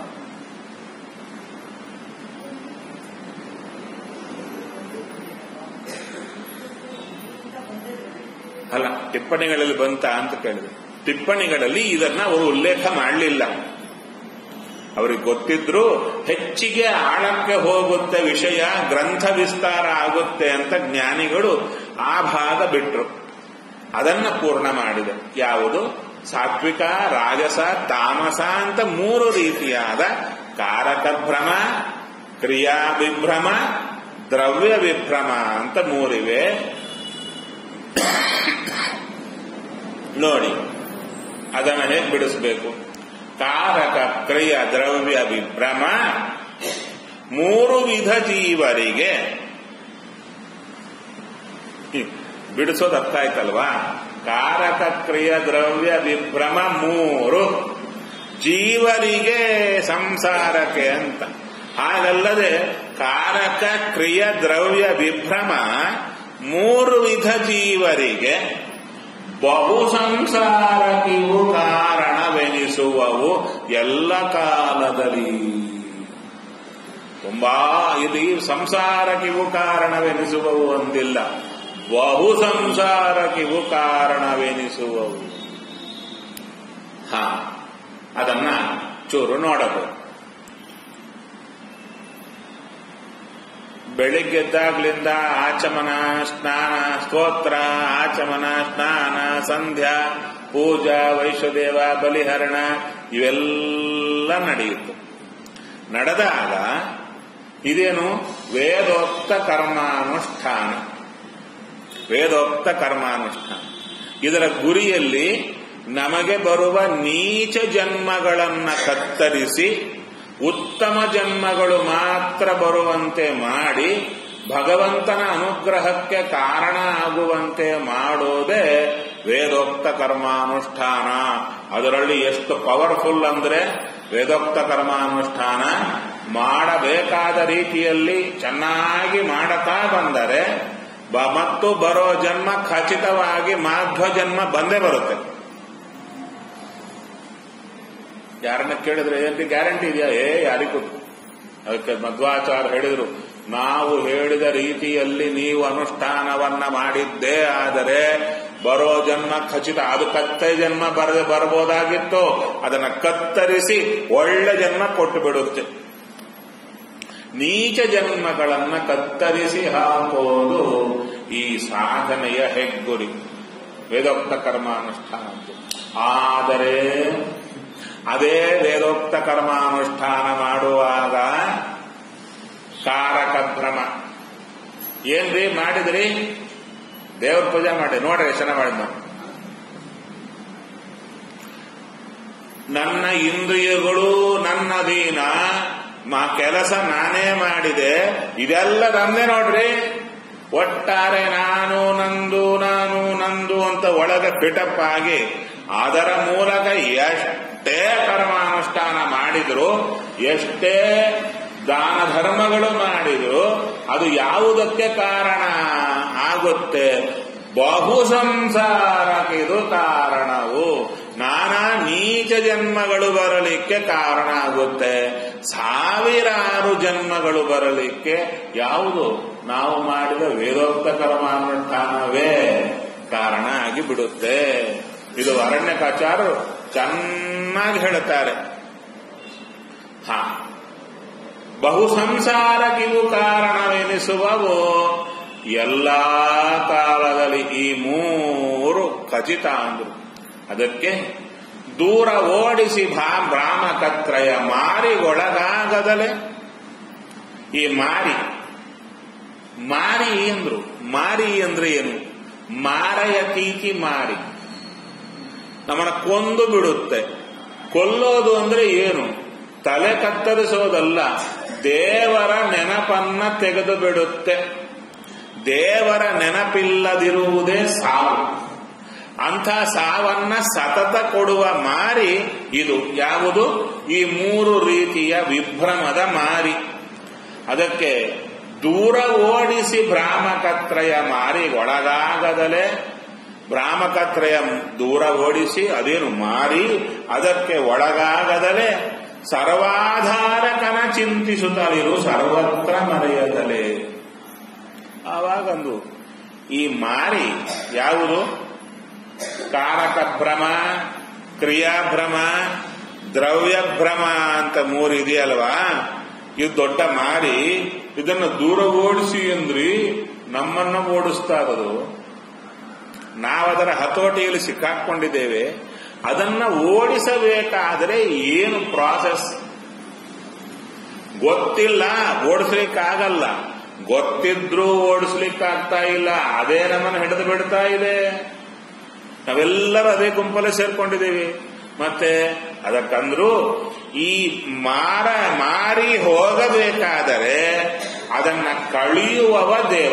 ಅಲ್ಲ, ಟಿಪ್ಪಣಿಗಳಲ್ಲಿ ಬಂತ ಅಂತ ಕೇಳಿದೆ. ಟಿಪ್ಪಣಿಗಳಲ್ಲಿ ಇದನ್ನ ಅವರು ಉಲ್ಲೇಖ ಮಾಡಲಿಲ್ಲ. ಅವರಿಗೆ ಗೊತ್ತಿದ್ರು ಹೆಚ್ಚಿಗೆ ಆಳಕ್ಕೆ ಹೋಗುತ್ತೆ ವಿಷಯ, ಗ್ರಂಥ ವಿಸ್ತಾರ ಆಗುತ್ತೆ ಅಂತ ಜ್ಞಾನಿಗಳು ಆ ಭಾಗ ಬಿಟ್ರು. ಅದನ್ನ ಪೂರ್ಣ ಮಾಡಿದೆ. ಯಾವುದು? ಸಾತ್ವಿಕ, ರಾಜಸ, ತಾಮಸ ಅಂತ 3 ರೀತಿಯಾದ ಕಾರಕ ಭ್ರಮ, ಕ್ರಿಯಾ ವಿಭ್ರಮ, ದ್ರವ್ಯ ವಿಭ್ರಮ ಅಂತ 3 ಇವೆ. ನೋಡಿ ಅದನ್ನ ಹೇಗೆ ಬಿಡಿಸಬೇಕು? ಕಾರಕ ಕ್ರಿಯ ದ್ರವ್ಯ ವಿಭ್ರಮ 3 ವಿಧ ಜೀವರಿಗೆ ಬಿಡಿಸೋದು ಅರ್ಥ ಆಯ್ತಲ್ವಾ? ಕಾರಕ ಕ್ರಿಯ ದ್ರವ್ಯ ವಿಭ್ರಮ 3 ಜೀವರಿಗೆ ಸಂಸಾರಕ್ಕೆ ಅಂತ. ಹಾಗಲ್ಲದೆ ಕಾರಕ ಕ್ರಿಯ ದ್ರವ್ಯ ವಿಭ್ರಮ 3 ವಿಧ ಜೀವರಿಗೆ ಬಹು ಸಂಸಾರಕ್ಕಿವು ಕಾರಣವೆನಿಸುವವು ಎಲ್ಲ ಕಾಲದಲ್ಲಿ. ತುಂಬಾ ಇದು ಈ ಸಂಸಾರಕ್ಕಿವು ಕಾರಣವೆನಿಸುವವು ಅಂತಿಲ್ಲ, ಬಹು ಸಂಸಾರಕ್ಕಿವು ಕಾರಣವೆನಿಸುವವು. ಅದನ್ನ ಚೂರು ನೋಡಬಹುದು. ಬೆಳಿಗ್ಗೆದ್ದಾಗ್ಲಿಂದ ಆಚಮನ, ಸ್ನಾನ, ಸ್ತೋತ್ರ, ಆಚಮನ, ಸ್ನಾನ, ಸಂಧ್ಯಾ, ಪೂಜಾ, ವೈಶ್ವದೇವ, ಬಲಿಹರಣ ಇವೆಲ್ಲ ನಡೆಯಿತು. ನಡೆದಾಗ ಇದೇನು ವೇದೋಕ್ತ ಕರ್ಮಾನುಷ್ಠಾನ. ವೇದೋಕ್ತ ಕರ್ಮಾನುಷ್ಠಾನ ಇದರ ಗುರಿಯಲ್ಲಿ ನಮಗೆ ಬರುವ ನೀಚ ಜನ್ಮಗಳನ್ನ ಕತ್ತರಿಸಿ ಉತ್ತಮ ಜನ್ಮಗಳು ಮಾತ್ರ ಬರುವಂತೆ ಮಾಡಿ ಭಗವಂತನ ಅನುಗ್ರಹಕ್ಕೆ ಕಾರಣ ಆಗುವಂತೆ ಮಾಡೋದೇ ವೇದೋಕ್ತ ಕರ್ಮಾನುಷ್ಠಾನ. ಅದರಲ್ಲಿ ಎಷ್ಟು ಪವರ್ಫುಲ್ ಅಂದ್ರೆ ವೇದೋಕ್ತ ಕರ್ಮಾನುಷ್ಠಾನ ಮಾಡಬೇಕಾದ ರೀತಿಯಲ್ಲಿ ಚೆನ್ನಾಗಿ ಮಾಡುತ್ತಾ ಬಂದರೆ ಮತ್ತು ಬರೋ ಜನ್ಮ ಖಚಿತವಾಗಿ ಮಾಧ್ವ ಜನ್ಮ ಬಂದೇ ಬರುತ್ತೆ. ಯಾರನ್ನ ಕೇಳಿದ್ರೆ ಏನು ಗ್ಯಾರಂಟಿ ಇದೆಯಾ? ಯಾರಿಗೂ. ಅದಕ್ಕೆ ಮಧ್ವಾಚಾರ್ಯ ಹೇಳಿದ್ರು, ನಾವು ಹೇಳಿದ ರೀತಿಯಲ್ಲಿ ನೀವು ಅನುಷ್ಠಾನವನ್ನ ಮಾಡಿದ್ದೇ ಆದರೆ ಬರೋ ಜನ್ಮ ಖಚಿತ. ಅದು ಕತ್ತೆ ಜನ್ಮ ಬರಬಹುದಾಗಿತ್ತು, ಅದನ್ನ ಕತ್ತರಿಸಿ ಒಳ್ಳೆ ಜನ್ಮ ಕೊಟ್ಟು ಬಿಡುತ್ತೆ. ನೀಚ ಜನ್ಮಗಳನ್ನ ಕತ್ತರಿಸಿ ಹಾಕೋದು ಈ ಸಾಧನೆಯ ಹೆಗ್ಗುರಿ, ವೇದೋಕ್ತ ಕರ್ಮಾನುಷ್ಠಾನ. ಆದರೆ ಅದೇ ವೇದೋಕ್ತ ಕರ್ಮಾನುಷ್ಠಾನ ಮಾಡುವಾಗ ಕಾರಕ ಭ್ರಮ. ಏನ್ರಿ ಮಾಡಿದ್ರಿ? ದೇವ್ರ ಪೂಜೆ ಮಾಡಿ ನೋಡ್ರಿ ಚೆನ್ನಾಗಿ ಮಾಡಿದ್ ನಾವು. ನನ್ನ ಇಂದ್ರಿಯಗಳು ನನ್ನದೀನ, ಕೆಲಸ ನಾನೇ ಮಾಡಿದೆ, ಇದೆಲ್ಲ ನನ್ನೇ ನೋಡ್ರಿ. ಒಟ್ಟಾರೆ ನಾನು ನಂದು ಅಂತ ಒಳಗೆ ಪಿಟಪ್ ಆಗಿ ಅದರ ಮೂಲಕ ಎಷ್ಟೇ ಕರ್ಮಾನುಷ್ಠಾನ ಮಾಡಿದ್ರು, ಎಷ್ಟೇ ದಾನ ಧರ್ಮಗಳು ಮಾಡಿದ್ರು, ಅದು ಯಾವುದಕ್ಕೆ ಕಾರಣ ಆಗುತ್ತೆ? ಬಹು ಸಂಸಾರಕ್ಕಿದು ಕಾರಣವು. ನಾನಾ ನೀಚ ಜನ್ಮಗಳು ಬರಲಿಕ್ಕೆ ಕಾರಣ ಆಗುತ್ತೆ. ಸಾವಿರಾರು ಜನ್ಮಗಳು ಬರಲಿಕ್ಕೆ ಯಾವುದು? ನಾವು ಮಾಡಿದ ವೇದೋಕ್ತ ಕರ್ಮಾನುಷ್ಠಾನವೇ ಕಾರಣ ಆಗಿ ಬಿಡುತ್ತೆ. ಇದು ಅರಣ್ಯಕಾಚಾರ್ಯರು ಚೆನ್ನಾಗಿ ಹೇಳುತ್ತಾರೆ. ಬಹು ಸಂಸಾರಕ್ಕಿವು ಕಾರಣವೆನಿಸುವವು ಎಲ್ಲಾ ಕಾಲದಲ್ಲಿ ಈ ಮೂರು ಖಚಿತ ಅಂದ್ರು. ಅದಕ್ಕೆ ದೂರ ಓಡಿಸಿ ಭ್ರಾಮಕತ್ರಯ ಮಾರಿಗೊಳಗಾಗದಲೆ. ಈ ಮಾರಿ ಅಂದ್ರು. ಮಾರಿ ಅಂದ್ರೆ ಏನು? ಮಾರಯ ತೀತಿ ಮಾರಿ ನಮ್ಮನ್ನ ಕೊಂದು ಬಿಡುತ್ತೆ. ಕೊಲ್ಲೋದು ಅಂದ್ರೆ ಏನು? ತಲೆ ಕತ್ತರಿಸೋದಲ್ಲ, ದೇವರ ನೆನಪನ್ನ ತೆಗೆದು ಬಿಡುತ್ತೆ. ದೇವರ ನೆನಪಿಲ್ಲದಿರುವುದೇ ಸಾವು. ಅಂಥ ಸಾವನ್ನ ಸತತ ಕೊಡುವ ಮಾರಿ ಇದು. ಯಾವುದು? ಈ ಮೂರು ರೀತಿಯ ವಿಭ್ರಮದ ಮಾರಿ. ಅದಕ್ಕೆ ದೂರ ಓಡಿಸಿ ಭ್ರಾಮಕತ್ರಯ ಮಾರಿಗೊಳಗಾಗದಲೆ. ಭ್ರಾಮಕತ್ರಯ ದೂರ ಓಡಿಸಿ ಅದೇನು ಮಾರಿ, ಅದಕ್ಕೆ ಒಳಗಾಗದಲೆ ಸರ್ವಾಧಾರಕನ ಚಿಂತಿಸುತ್ತಲಿರು ಸರ್ವತ್ರ ಮರೆಯದಲೆ. ಆವಾಗಂದು ಈ ಮಾರಿ ಯಾವುದು? ಕಾರಕ ಭ್ರಮ, ಕ್ರಿಯಾಭ್ರಮ, ದ್ರವ್ಯಭ್ರಮ ಅಂತ ಮೂರು ಇದೆಯಲ್ವಾ? ಇದು ದೊಡ್ಡ ಮಾರಿ. ಇದನ್ನು ದೂರ ಓಡಿಸಿ ಅಂದ್ರಿ ನಮ್ಮನ್ನ ಓಡಿಸ್ತಾ ಇರೋದು. ನಾವದರ ಹತೋಟಿಯಲ್ಲಿ ಸಿಕ್ಕಾಕೊಂಡಿದ್ದೇವೆ. ಅದನ್ನ ಓಡಿಸಬೇಕಾದರೆ ಏನು ಪ್ರಾಸೆಸ್ ಗೊತ್ತಿಲ್ಲ, ಓಡಿಸ್ಲಿಕ್ಕಾಗಲ್ಲ. ಗೊತ್ತಿದ್ರೂ ಓಡಿಸ್ಲಿಕ್ಕಾಗ್ತಾ ಇಲ್ಲ. ಅದೇ ನಮ್ಮನ್ನು ಹಿಡಿದು ಬಿಡ್ತಾ ಇದೆ. ನಾವೆಲ್ಲರೂ ಅದೇ ಗುಂಪಲ್ಲೇ ಸೇರ್ಕೊಂಡಿದ್ದೀವಿ. ಮತ್ತೆ ಅದಕ್ಕಂದ್ರು ಈ ಮಾರಿ ಹೋಗಬೇಕಾದರೆ ಅದನ್ನ ಕಳಿಯುವವ ದೇವ.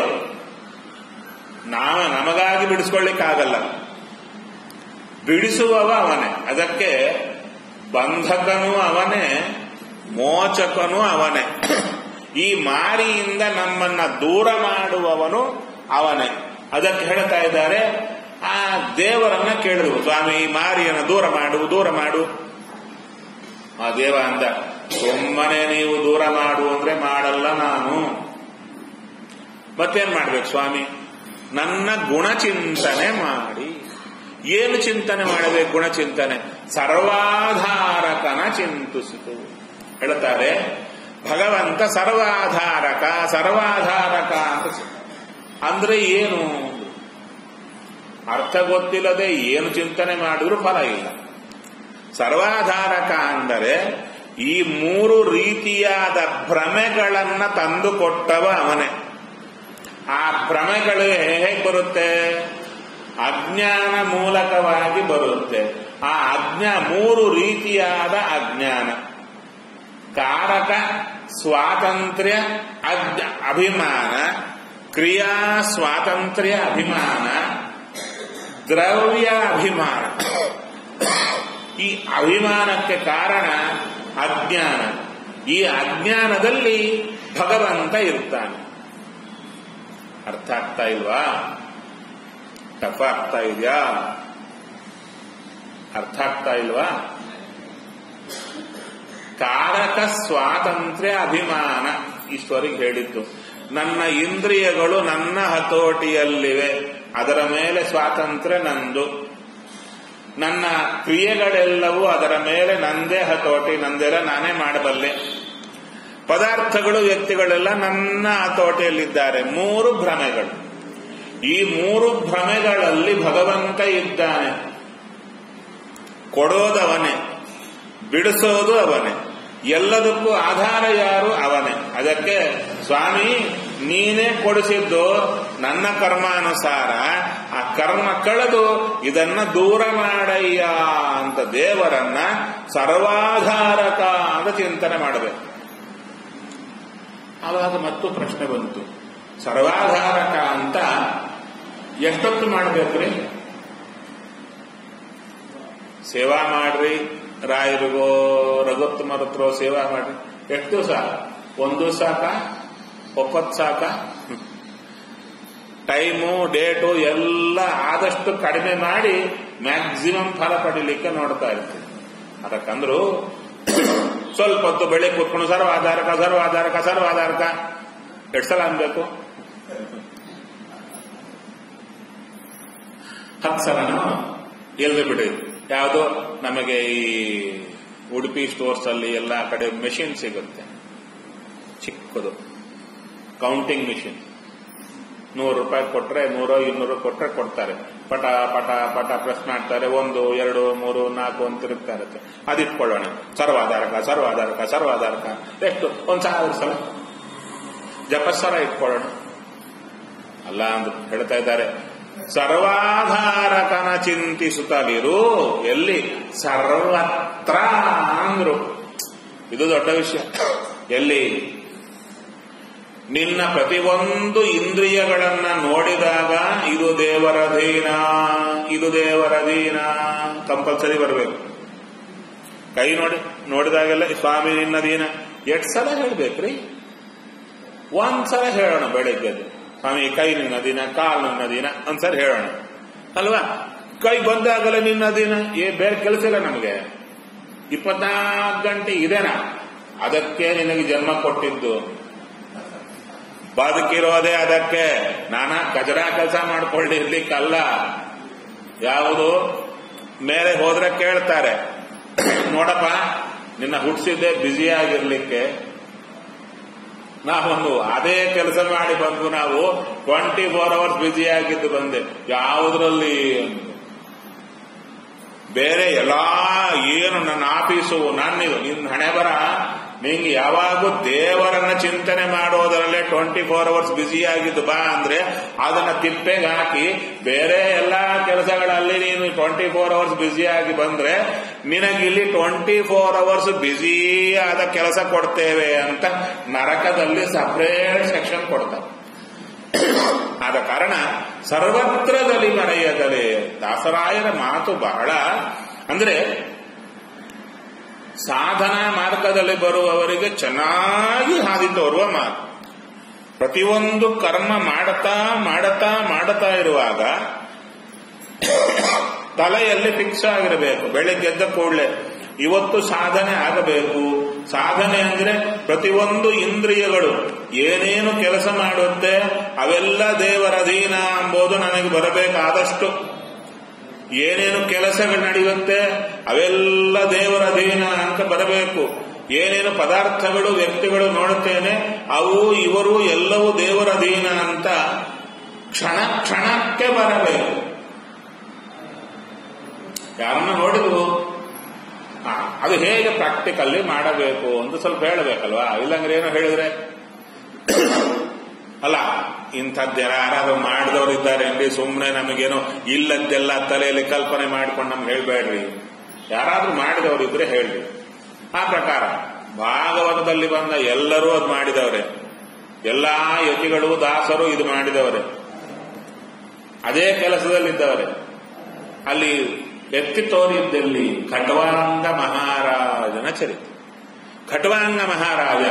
ನಮಗಾಗಿ ಬಿಡಿಸ್ಕೊಳ್ಳಿಕ್ಕಾಗಲ್ಲ, ಬಿಡಿಸುವವ ಅವನೇ. ಅದಕ್ಕೆ ಬಂಧಕನೂ ಅವನೇ, ಮೋಚಕನೂ ಅವನೇ. ಈ ಮಾರಿಯಿಂದ ನಮ್ಮನ್ನ ದೂರ ಮಾಡುವವನು ಅವನೇ. ಅದಕ್ಕೆ ಹೇಳ್ತಾ ಇದ್ದಾರೆ, ಆ ದೇವರನ್ನ ಕೇಳಿದ್ರು, ಸ್ವಾಮಿ ಈ ಮಾರಿಯನ್ನು ದೂರ ಮಾಡು. ಆ ದೇವ ಅಂದ, ಸುಮ್ಮನೆ ನೀವು ದೂರ ಮಾಡು ಅಂದ್ರೆ ಮಾಡಲ್ಲ ನಾನು. ಮತ್ತೇನ್ ಮಾಡ್ಬೇಕು ಸ್ವಾಮಿ? ನನ್ನ ಗುಣಚಿಂತನೆ ಮಾಡಿ. ಏನು ಚಿಂತನೆ ಮಾಡಬೇಕು? ಗುಣಚಿಂತನೆ. ಸರ್ವಾಧಾರಕನ ಚಿಂತಿಸಿತು ಹೇಳ್ತಾರೆ. ಭಗವಂತ ಸರ್ವಾಧಾರಕ ಸರ್ವಾಧಾರಕ ಅಂತ ಅಂದ್ರೆ ಏನು ಅರ್ಥ ಗೊತ್ತಿಲ್ಲದೆ ಏನು ಚಿಂತನೆ ಮಾಡಿದ್ರೂ ಫಲ ಇಲ್ಲ. ಸರ್ವಾಧಾರಕ ಅಂದರೆ ಈ ಮೂರು ರೀತಿಯಾದ ಭ್ರಮೆಗಳನ್ನ ತಂದುಕೊಟ್ಟವ ಅವನೇ. ಆ ಭ್ರಮೆಗಳು ಹೇಗೆ ಬರುತ್ತೆ? ಅಜ್ಞಾನ ಮೂಲಕವಾಗಿ ಬರುತ್ತೆ. ಆ ಮೂರು ರೀತಿಯಾದ ಅಜ್ಞಾನ: ಕಾರಕ ಸ್ವಾತಂತ್ರ್ಯ ಅಭಿಮಾನ, ಕ್ರಿಯಾ ಸ್ವಾತಂತ್ರ್ಯ ಅಭಿಮಾನ, ದ್ರವ್ಯ ಅಭಿಮಾನ. ಈ ಅಭಿಮಾನಕ್ಕೆ ಕಾರಣ ಅಜ್ಞಾನ. ಈ ಅಜ್ಞಾನದಲ್ಲಿ ಭಗವಂತ ಇರ್ತಾನೆ. ಅರ್ಥ ಆಗ್ತಾ ಇಲ್ವಾ? ಟಫ್ ಆಗ್ತಾ ಇದೆಯಾ? ಅರ್ಥ ಆಗ್ತಾ ಇಲ್ವಾ? ಕಾರಕ ಸ್ವಾತಂತ್ರ್ಯ ಅಭಿಮಾನ ಈಶ್ವರಿಗೆ ಹೇಳಿದ್ದು. ನನ್ನ ಇಂದ್ರಿಯಗಳು ನನ್ನ ಹತೋಟಿಯಲ್ಲಿವೆ, ಅದರ ಮೇಲೆ ಸ್ವಾತಂತ್ರ್ಯ ನಂದು. ನನ್ನ ಕ್ರಿಯೆಗಳೆಲ್ಲವೂ ಅದರ ಮೇಲೆ ನಂದೇ ಹತೋಟಿ, ನಂದೆಲ್ಲ ನಾನೇ ಮಾಡಬಲ್ಲೆ. ಪದಾರ್ಥಗಳು ವ್ಯಕ್ತಿಗಳೆಲ್ಲ ನನ್ನ ಹತೋಟಿಯಲ್ಲಿದ್ದಾರೆ. ಮೂರು ಭ್ರಮೆಗಳು. ಈ ಮೂರು ಭ್ರಮೆಗಳಲ್ಲಿ ಭಗವಂತ ಇದ್ದಾನೆ. ಕೊಡೋದವನೇ, ಬಿಡಿಸೋದು ಅವನೇ, ಎಲ್ಲದಕ್ಕೂ ಆಧಾರ ಯಾರು? ಅವನೇ. ಅದಕ್ಕೆ ಸ್ವಾಮಿ ನೀನೇ ಕೊಡಿಸಿದ್ದು ನನ್ನ ಕರ್ಮಾನುಸಾರ, ಆ ಕರ್ಮ ಕಳೆದು ಇದನ್ನ ದೂರ ಮಾಡಯ್ಯ ಅಂತ ದೇವರನ್ನ ಸರ್ವಾಧಾರಕ ಅಂತ ಚಿಂತನೆ ಮಾಡಬೇಕು. ಆವಾಗ ಮತ್ತು ಪ್ರಶ್ನೆ ಬಂತು, ಸರ್ವಾಧಾರಕ ಅಂತ ಎಷ್ಟೊತ್ತು ಮಾಡಬೇಕ್ರಿ? ಸೇವಾ ಮಾಡ್ರಿ, ರಾಯರಿಗೋ ರಘುತ್ತಮರತ್ರೋ ಸೇವಾ ಮಾಡ್ರಿ. ಎಷ್ಟು ದಿವಸ? ಒಂದು ಸಾಕ? ಒಪ್ಪತ್ತು ಸಾಕ? ಟೈಮು ಡೇಟು ಎಲ್ಲ ಆದಷ್ಟು ಕಡಿಮೆ ಮಾಡಿ ಮ್ಯಾಕ್ಸಿಮಮ್ ಫಲ ಪಡಿಲಿಕ್ಕೆ ನೋಡ್ತಾ ಇರ್ತೀವಿ. ಅದಕ್ಕಂದ್ರು ಸ್ವಲ್ಪ ಹೊತ್ತು ಬೆಳಿಗ್ಗೆ ಕೂತ್ಕೊಂಡು ಸರ್ವಾಧಾರಕ ಸರ್ವಾಧಾರಕ ಸರ್ವಾಧಾರಕ ಎಷ್ಟು ಸಲ ಅನ್ಬೇಕು? 10 ಸಲನೋ ಎಲ್ದು ಬಿಡಿ. ಯಾವುದೋ ನಮಗೆ ಈ ಉಡುಪಿ ಸ್ಟೋರ್ಸ್ ಅಲ್ಲಿ ಎಲ್ಲ ಕಡೆ ಮೆಷಿನ್ ಸಿಗುತ್ತೆ, ಚಿಕ್ಕದು ಕೌಂಟಿಂಗ್ ಮೆಷಿನ್. 100 ರೂಪಾಯಿ ಕೊಟ್ರೆ 100 200 ಕೊಟ್ರೆ ಕೊಡ್ತಾರೆ. ಪಟ ಪಟ ಪಟ ಪ್ರೆಸ್ ಮಾಡ್ತಾರೆ. 1 2 3 4 ಅಂತ ತಿರುಗ್ತಾ ಇರುತ್ತೆ. ಅದಿಟ್ಕೊಳ್ಳೋಣ. ಸರ್ವಾಧಾರಕ ಸರ್ವಾಧಾರಕ ಸರ್ವಾಧಾರಕ ಎಷ್ಟು? 1000 ಸಲ ಜಪಸ್ವರ ಇಟ್ಕೊಳ್ಳೋಣ. ಅಲ್ಲ ಅಂದ್ರು ಹೇಳ್ತಾ ಇದ್ದಾರೆ, ಸರ್ವಾಧಾರಕನ ಚಿಂತಿಸುತ್ತಲಿರು. ಎಲ್ಲಿ? ಸರ್ವತ್ರ ಅಂದ್ರು. ಇದು ದೊಡ್ಡ ವಿಷಯ. ಎಲ್ಲಿ? ನಿನ್ನ ಪ್ರತಿಯೊಂದು ಇಂದ್ರಿಯಗಳನ್ನ ನೋಡಿದಾಗ ಇದು ದೇವರಧೀನ, ಇದು ದೇವರಧೀನ ಕಂಪಲ್ಸರಿ ಬರಬೇಕು. ಕೈ ನೋಡಿದಾಗೆಲ್ಲ ಸ್ವಾಮಿ ನಿನ್ನದೀನ. 8 ಸಲ ಹೇಳ್ಬೇಕ್ರಿ? 1 ಸಲ ಹೇಳೋಣ ಬೆಳಿಗ್ಗೆ. ಸ್ವಾಮಿ ಕೈ ನಿನ್ನದೀನ, ಕಾಲು ನಿನ್ನದೀನ ಒಂದ್ಸರಿ ಹೇಳೋಣ ಅಲ್ವಾ? ಕೈ ಬಂದಾಗಲೇ ನಿನ್ನದೀನ. ಬೇರೆ ಕೆಲಸ ಇಲ್ಲ ನಮಗೆ. 24 ಗಂಟೆ ಇದೇನಾ? ಅದಕ್ಕೆ ನಿನಗೆ ಜನ್ಮ ಕೊಟ್ಟಿದ್ದು. ಬದುಕಿರೋದೇ ಅದಕ್ಕೆ. ನಾನಾ ಕಚರಾ ಕೆಲಸ ಮಾಡ್ಕೊಂಡಿರ್ಲಿಕ್ಕಲ್ಲ. ಯಾವುದು? ಮೇಲೆ ಹೋದ್ರೆ ಕೇಳ್ತಾರೆ, ನೋಡಪ್ಪ ನಿನ್ನ ಹುಟ್ಟಿಸಿದ್ದೆ ಬ್ಯುಸಿಯಾಗಿರ್ಲಿಕ್ಕೆ. ನಾವೊಂದು ಅದೇ ಕೆಲಸ ಮಾಡಿ ಬಂದು ನಾವು 24 hours ಬ್ಯುಸಿಯಾಗಿದ್ದು ಬಂದೆ. ಯಾವುದ್ರಲ್ಲಿ? ಬೇರೆ ಎಲ್ಲಾ ಏನು ನನ್ನ ಆಫೀಸು, ನನ್ನಿದು, ನಿನ್ನ ಹಣೆ ಬರ. ನಿಂಗೆ ಯಾವಾಗೂ ದೇವರನ್ನ ಚಿಂತನೆ ಮಾಡೋದರಲ್ಲೇ 24 hours ಬ್ಯುಸಿಯಾಗಿದ್ದು ಬಾ ಅಂದ್ರೆ ಅದನ್ನ ತಿಪ್ಪೆಗೆ ಹಾಕಿ ಬೇರೆ ಎಲ್ಲಾ ಕೆಲಸಗಳಲ್ಲಿ ನೀನು 24 hours ಬ್ಯುಸಿಯಾಗಿ ಬಂದ್ರೆ ನಿನಗಿಲ್ಲಿ 24 hours ಬ್ಯುಸಿ ಆದ ಕೆಲಸ ಕೊಡ್ತೇವೆ ಅಂತ ನರಕದಲ್ಲಿ ಸಪರೇಟ್ ಸೆಕ್ಷನ್ ಕೊಡ್ತಾರೆ. ಆದ ಕಾರಣ ಸರ್ವತ್ರದಲ್ಲಿ ಮರೆಯದಲೇ. ದಾಸರಾಯರ ಮಾತು ಬಹಳ ಅಂದ್ರೆ ಸಾಧನಾ ಮಾರ್ಗದಲ್ಲಿ ಬರುವವರಿಗೆ ಚೆನ್ನಾಗಿ ಹಾದಿ ತೋರುವ ಮಾತು. ಪ್ರತಿಯೊಂದು ಕರ್ಮ ಮಾಡುತ್ತಾ ಮಾಡುತ್ತಾ ಮಾಡುತ್ತಾ ಇರುವಾಗ ತಲೆಯಲ್ಲಿ ಫಿಕ್ಸ್ ಆಗಿರಬೇಕು. ಬೆಳಿಗ್ಗೆ ಎದ್ದ ಕೂಡಲೇ ಇವತ್ತು ಸಾಧನೆ ಆಗಬೇಕು, ಸಾಧನೆ ಅಂದ್ರೆ ಪ್ರತಿಯೊಂದು ಇಂದ್ರಿಯಗಳು ಏನೇನು ಕೆಲಸ ಮಾಡುತ್ತೆ ಅವೆಲ್ಲ ದೇವರ ಅಧೀನ ಎಂಬುದು ನನಗೆ ಬರಬೇಕಾದಷ್ಟು. ಏನೇನು ಕೆಲಸಗಳು ನಡೆಯುತ್ತೆ ಅವೆಲ್ಲ ದೇವರ ಅಧೀನ ಅಂತ ಬರಬೇಕು. ಏನೇನು ಪದಾರ್ಥಗಳು ವ್ಯಕ್ತಿಗಳು ನೋಡುತ್ತೇನೆ ಅವು ಇವರು ಎಲ್ಲವೂ ದೇವರ ಅಧೀನ ಅಂತ ಕ್ಷಣ ಕ್ಷಣಕ್ಕೆ ಬರಬೇಕು. ಯಾರನ್ನ ನೋಡಿದ್ವು ಅದು ಹೇಗೆ ಪ್ರಾಕ್ಟಿಕಲ್ಲಿ ಮಾಡಬೇಕು ಅಂತ ಸ್ವಲ್ಪ ಹೇಳಬೇಕಲ್ವಾ. ಇಲ್ಲಂದ್ರೆ ಏನೋ ಹೇಳಿದ್ರೆ ಅಲ್ಲ ಇಂಥದ್ದು ಯಾರಾದ್ರೂ ಮಾಡಿದವರು ಇದ್ದಾರೆ ಅಂದ್ರೆ ಸುಮ್ಮನೆ ನಮಗೇನೋ ಇಲ್ಲದ್ದೆಲ್ಲ ತಲೆಯಲ್ಲಿ ಕಲ್ಪನೆ ಮಾಡ್ಕೊಂಡು ನಮ್ಗೆ ಹೇಳ್ಬೇಡ್ರಿ. ಯಾರಾದ್ರೂ ಮಾಡಿದವರು ಇದ್ರೆ ಹೇಳ್ರಿ. ಆ ಪ್ರಕಾರ ಭಾಗವತದಲ್ಲಿ ಬಂದ ಎಲ್ಲರೂ ಅದು ಮಾಡಿದವರೇ. ಎಲ್ಲಾ ಯತಿಗಳು ದಾಸರು ಇದು ಮಾಡಿದವರೇ. ಅದೇ ಕೆಲಸದಲ್ಲಿದ್ದವರೇ. ಅಲ್ಲಿ ಎತ್ತಿ ತೋರಿದ್ದಲ್ಲಿ ಖಟ್ವಾಂಗ ಮಹಾರಾಜನ ಚರಿತ್ರೆ. ಖಟ್ವಾಂಗ ಮಹಾರಾಜ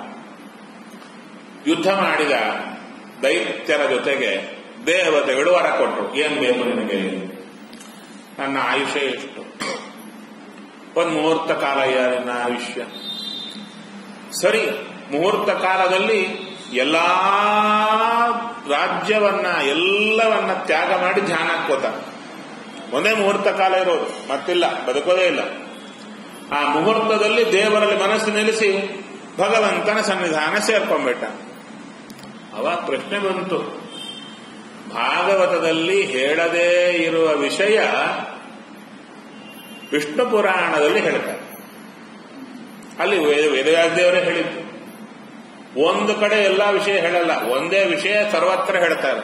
ಯುದ್ಧ ಮಾಡಿದ ದೈತ್ಯರ ಜೊತೆಗೆ ದೇವತೆಗಳು ವರ ಕೊಟ್ಟರು. ಏನ್ ಬೇಕು ನಿನಗೆ? ನನ್ನ ಆಯುಷ್ಯ ಎಷ್ಟು? ಒಂದು ಮುಹೂರ್ತ ಕಾಲ ನನ್ನ ಆಯುಷ್ಯ. ಸರಿ, ಮುಹೂರ್ತ ಕಾಲದಲ್ಲಿ ಎಲ್ಲಾ ರಾಜ್ಯವನ್ನ ಎಲ್ಲವನ್ನ ತ್ಯಾಗ ಮಾಡಿ ಧ್ಯಾನ ಹಾಕೋತ. ಒಂದೇ ಮುಹೂರ್ತ ಕಾಲ ಇರೋದು, ಮತ್ತಿಲ್ಲ, ಬದುಕೋದೇ ಇಲ್ಲ. ಆ ಮುಹೂರ್ತದಲ್ಲಿ ದೇವರಲ್ಲಿ ಮನಸ್ಸು ನಿಲ್ಲಿಸಿ ಭಗವಂತನ ಸನ್ನಿಧಾನ ಸೇರ್ಕೊಂಡ್ಬಿಟ್ಟ. ಅವಾಗ ಪ್ರಶ್ನೆ ಬಂತು, ಭಾಗವತದಲ್ಲಿ ಹೇಳದೇ ಇರುವ ವಿಷಯ ವಿಷ್ಣು ಪುರಾಣದಲ್ಲಿ ಹೇಳ್ತಾರೆ. ಅಲ್ಲಿ ವೇದವ್ಯಾಸದೇವರೇ ಹೇಳಿದ್ದು. ಒಂದು ಕಡೆ ಎಲ್ಲಾ ವಿಷಯ ಹೇಳಲ್ಲ, ಒಂದೇ ವಿಷಯ ಸರ್ವತ್ರ ಹೇಳ್ತಾರೆ.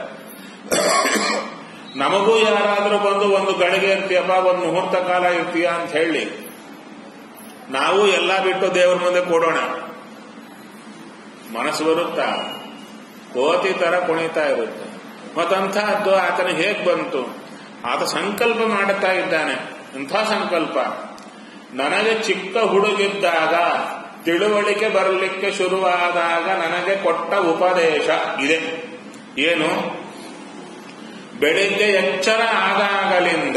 ನಮಗೂ ಯಾರಾದರೂ ಬಂದು ಒಂದು ಗಳಿಗೆ ಇರ್ತೀಯಪ್ಪ, ಒಂದು ಮುಹೂರ್ತ ಕಾಲ ಇರ್ತೀಯ ಅಂತ ಹೇಳಿ ನಾವು ಎಲ್ಲ ಬಿಟ್ಟು ದೇವರ ಮುಂದೆ ಕೊಡೋಣ, ಮನಸ್ಸು ಬರುತ್ತಾ? ಕೋತಿ ತರ ಕುಣಿತಾ ಇರುತ್ತೆ. ಮತ್ತಂಥದ್ದು ಆತನಿಗೆ ಹೇಗ್ ಬಂತು? ಆತ ಸಂಕಲ್ಪ ಮಾಡುತ್ತಾ ಇದ್ದಾನೆ. ಇಂಥ ಸಂಕಲ್ಪ, ನನಗೆ ಚಿಕ್ಕ ಹುಡುಗಿದ್ದಾಗ ತಿಳುವಳಿಕೆ ಬರಲಿಕ್ಕೆ ಶುರುವಾದಾಗ ನನಗೆ ಕೊಟ್ಟ ಉಪದೇಶ ಇದೆ. ಏನು? ಬೆಳಿಗ್ಗೆ ಎಚ್ಚರ ಆದಾಗಲಿಂದ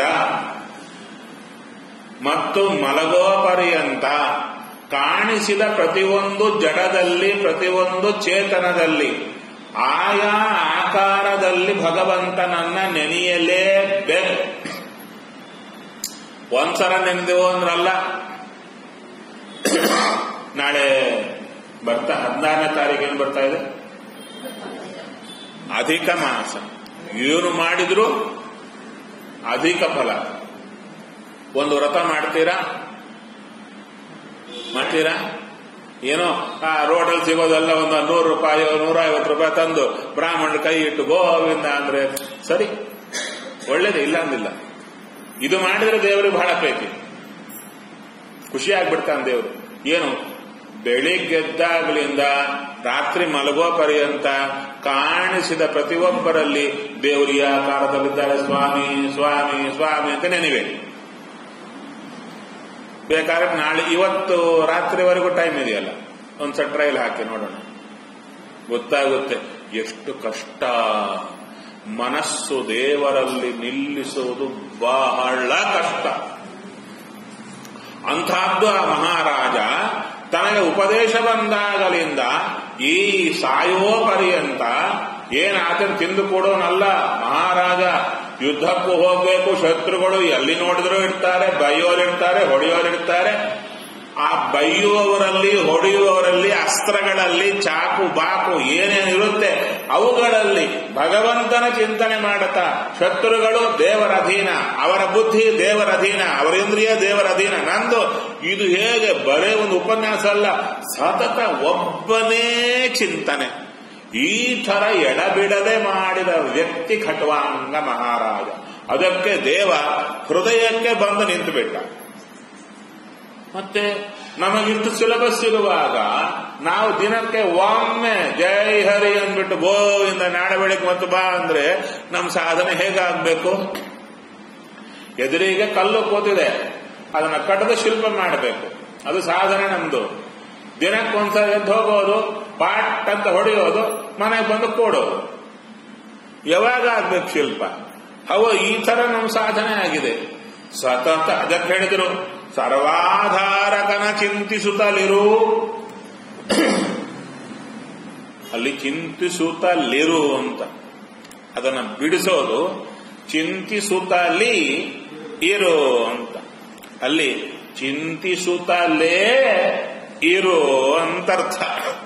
ಮತ್ತು ಮಲಗೋ ಪರ್ಯಂತ ಕಾಣಿಸಿದ ಪ್ರತಿಯೊಂದು ಜಡದಲ್ಲಿ, ಪ್ರತಿಯೊಂದು ಚೇತನದಲ್ಲಿ, ಆಯಾ ಆಕಾರದಲ್ಲಿ ಭಗವಂತನನ್ನ ನೆನೆಯಲೇಬೇಕು. ಒಂದ್ಸಲ ನೆನೆದೆವು ಅಂದ್ರಲ್ಲ. ನಾಳೆ ಬರ್ತಾ 16ನೇ ತಾರೀಕು ಏನು ಬರ್ತಾ ಇದೆ? ಅಧಿಕ ಮಾಸ. ಏನು ಮಾಡಿದ್ರು ಅಧಿಕ ಫಲ. ಒಂದು ವ್ರತ ಮಾಡ್ತೀರಾ? ಏನೋ ರೋಡಲ್ಲಿ ಸಿಗೋದೆಲ್ಲ ಒಂದು 100 ರೂಪಾಯಿ 150 ರೂಪಾಯಿ ತಂದು ಬ್ರಾಹ್ಮಣರ ಕೈ ಇಟ್ಟು ಗೋವಿಂದ ಅಂದ್ರೆ ಸರಿ, ಒಳ್ಳೇದು, ಇಲ್ಲ ಅಂದಿಲ್ಲ. ಇದು ಮಾಡಿದ್ರೆ ದೇವರಿಗೆ ಬಹಳ ಪ್ರೀತಿ, ಖುಷಿ ಆಗ್ಬಿಡ್ತಾನೆ ದೇವರು. ಏನು? ಬೆಳಿಗ್ಗೆದ್ದಾಗಲಿಂದ ರಾತ್ರಿ ಮಲಗೋ ಪರ್ಯಂತ ಕಾಣಿಸಿದ ಪ್ರತಿಯೊಬ್ಬರಲ್ಲಿ ದೇವರು ಈ ಆಕಾರದಲ್ಲಿದ್ದಾರೆ, ಸ್ವಾಮಿ ಸ್ವಾಮಿ ಸ್ವಾಮಿ ಅಂತ ನೆನೆಬೇಕು. ಬೇಕಾದ್ರೆ ನಾಳೆ ಇವತ್ತು ರಾತ್ರಿವರೆಗೂ ಟೈಮ್ ಇದೆಯಲ್ಲ, ಒಂದ್ಸಲ ಟ್ರೈಲ್ ಹಾಕಿ ನೋಡೋಣ, ಗೊತ್ತಾಗುತ್ತೆ ಎಷ್ಟು ಕಷ್ಟ. ಮನಸ್ಸು ದೇವರಲ್ಲಿ ನಿಲ್ಲಿಸುವುದು ಬಹಳ ಕಷ್ಟ. ಅಂಥದ್ದು ಆ ಮಹಾರಾಜ ತನಗೆ ಉಪದೇಶ ಬಂದಾಗಲಿಂದ ಈ ಸಾಯೋ ಪರ್ಯಂತ ಏನ್ ಆತನ ತಿಂದು ಕೊಡೋನಲ್ಲ ಮಹಾರಾಜ. ಯುದ್ಧಕ್ಕೂ ಹೋಗ್ಬೇಕು, ಶತ್ರುಗಳು ಎಲ್ಲಿ ನೋಡಿದ್ರು ಇರ್ತಾರೆ, ಬೈಯೋರಿರ್ತಾರೆ, ಹೊಡೆಯೋರಿರ್ತಾರೆ. ಆ ಬೈಯುವವರಲ್ಲಿ, ಹೊಡೆಯುವವರಲ್ಲಿ, ಅಸ್ತ್ರಗಳಲ್ಲಿ, ಚಾಕು ಬಾಕು ಏನೇನಿರುತ್ತೆ ಅವುಗಳಲ್ಲಿ ಭಗವಂತನ ಚಿಂತನೆ ಮಾಡುತ್ತಾ, ಶತ್ರುಗಳು ದೇವರ ಅಧೀನ, ಅವರ ಬುದ್ಧಿ ದೇವರ ಅಧೀನ, ಅವರ ಇಂದ್ರಿಯ ದೇವರ ಅಧೀನ, ನಂದು ಇದು ಹೇಗೆ ಬರೇ ಒಂದು ಉಪನ್ಯಾಸ ಅಲ್ಲ, ಸತತ ಒಬ್ಬನೇ ಚಿಂತನೆ. ಈ ತರ ಎಡಬಿಡದೆ ಮಾಡಿದ ವ್ಯಕ್ತಿ ಖಟ್ವಾಂಗ ಮಹಾರಾಜ. ಅದಕ್ಕೆ ದೇವ ಹೃದಯಕ್ಕೆ ಬಂದು ನಿಂತು ಬಿಟ್ಟ. ಮತ್ತೆ ನಮಗಿಷ್ಟು ಸಿಲೆಬಸ್ ಇರುವಾಗ ನಾವು ದಿನಕ್ಕೆ ಒಮ್ಮೆ ಜೈ ಹರಿ ಅಂದ್ಬಿಟ್ಟು ಗೋವಿಂದ ನಾಳೆ ಬೆಳಿಗ್ಗೆ ಮತ್ತು ಬಾ ಅಂದ್ರೆ ನಮ್ಮ ಸಾಧನೆ ಹೇಗಾಗಬೇಕು? ಎದುರಿಗೆ ಕಲ್ಲು ಕೂತಿದೆ, ಅದನ್ನ ಕಟ್ಟದ ಶಿಲ್ಪ ಮಾಡಬೇಕು, ಅದು ಸಾಧನೆ ನಮ್ದು. ದಿನಕ್ಕೊಂದ್ಸಲ ಎದ್ದು ಹೋಗೋದು, ಪಾಟ್ ಅಂತ ಹೊಡೆಯೋದು, ಮನೆಗೆ ಬಂದು ಕೊಡೋದು. ಯಾವಾಗ ಆಗ್ಬೇಕು ಶಿಲ್ಪ? ಅವು ಈ ತರ ನಮ್ಮ ಸಾಧನೆ ಆಗಿದೆ. ಸತತ ಅದಕ್ಕೆ ಹೇಳಿದ್ರು ಸರ್ವಾಧಾರಕನ ಚಿಂತಿಸುತ್ತಲಿರು. ಅಲ್ಲಿ ಚಿಂತಿಸುತ್ತಲಿರು ಅಂತ ಅದನ್ನ ಬಿಡಿಸೋದು, ಚಿಂತಿಸುತ್ತಲಿ ಇರು ಅಂತ. ಅಲ್ಲಿ ಚಿಂತಿಸುತ್ತಲೇ ಇರು ಅಂತರ್ಥ.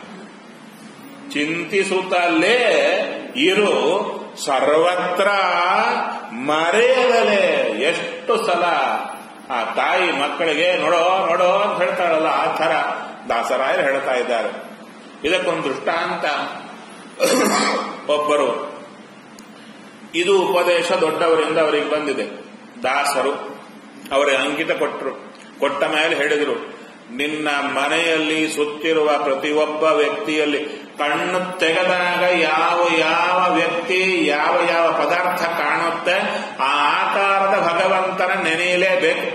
ಚಿಂತಿಸುತ್ತಲೇ ಇರು, ಸರ್ವತ್ರ ಮರೆಯದಲೇ. ಎಷ್ಟು ಸಲ ಆ ತಾಯಿ ಮಕ್ಕಳಿಗೆ ನೋಡೋ ನೋಡೋ ಅಂತ ಹೇಳ್ತಾಳಲ್ಲ, ಆ ಥರ ದಾಸರಾಯರು ಹೇಳ್ತಾ ಇದ್ದಾರೆ. ಇದಕ್ಕೊಂದು ದೃಷ್ಟಾಂತ. ಒಬ್ಬರು, ಇದು ಉಪದೇಶ ದೊಡ್ಡವರಿಂದ ಅವರಿಗೆ ಬಂದಿದೆ. ದಾಸರು ಅವರಿಗೆ ಅಂಕಿತ ಕೊಟ್ಟರು. ಕೊಟ್ಟ ಮೇಲೆ ಹೇಳಿದರು, ನಿನ್ನ ಮನೆಯಲ್ಲಿ ಸುತ್ತಿರುವ ಪ್ರತಿಯೊಬ್ಬ ವ್ಯಕ್ತಿಯಲ್ಲಿ ಕಣ್ಣು ತೆಗೆದಾಗ ಯಾವ ಯಾವ ವ್ಯಕ್ತಿ ಯಾವ ಯಾವ ಪದಾರ್ಥ ಕಾಣುತ್ತೆ ಆ ಆಕಾರದ ಭಗವಂತನ ನೆನೆಯಲೇಬೇಕು.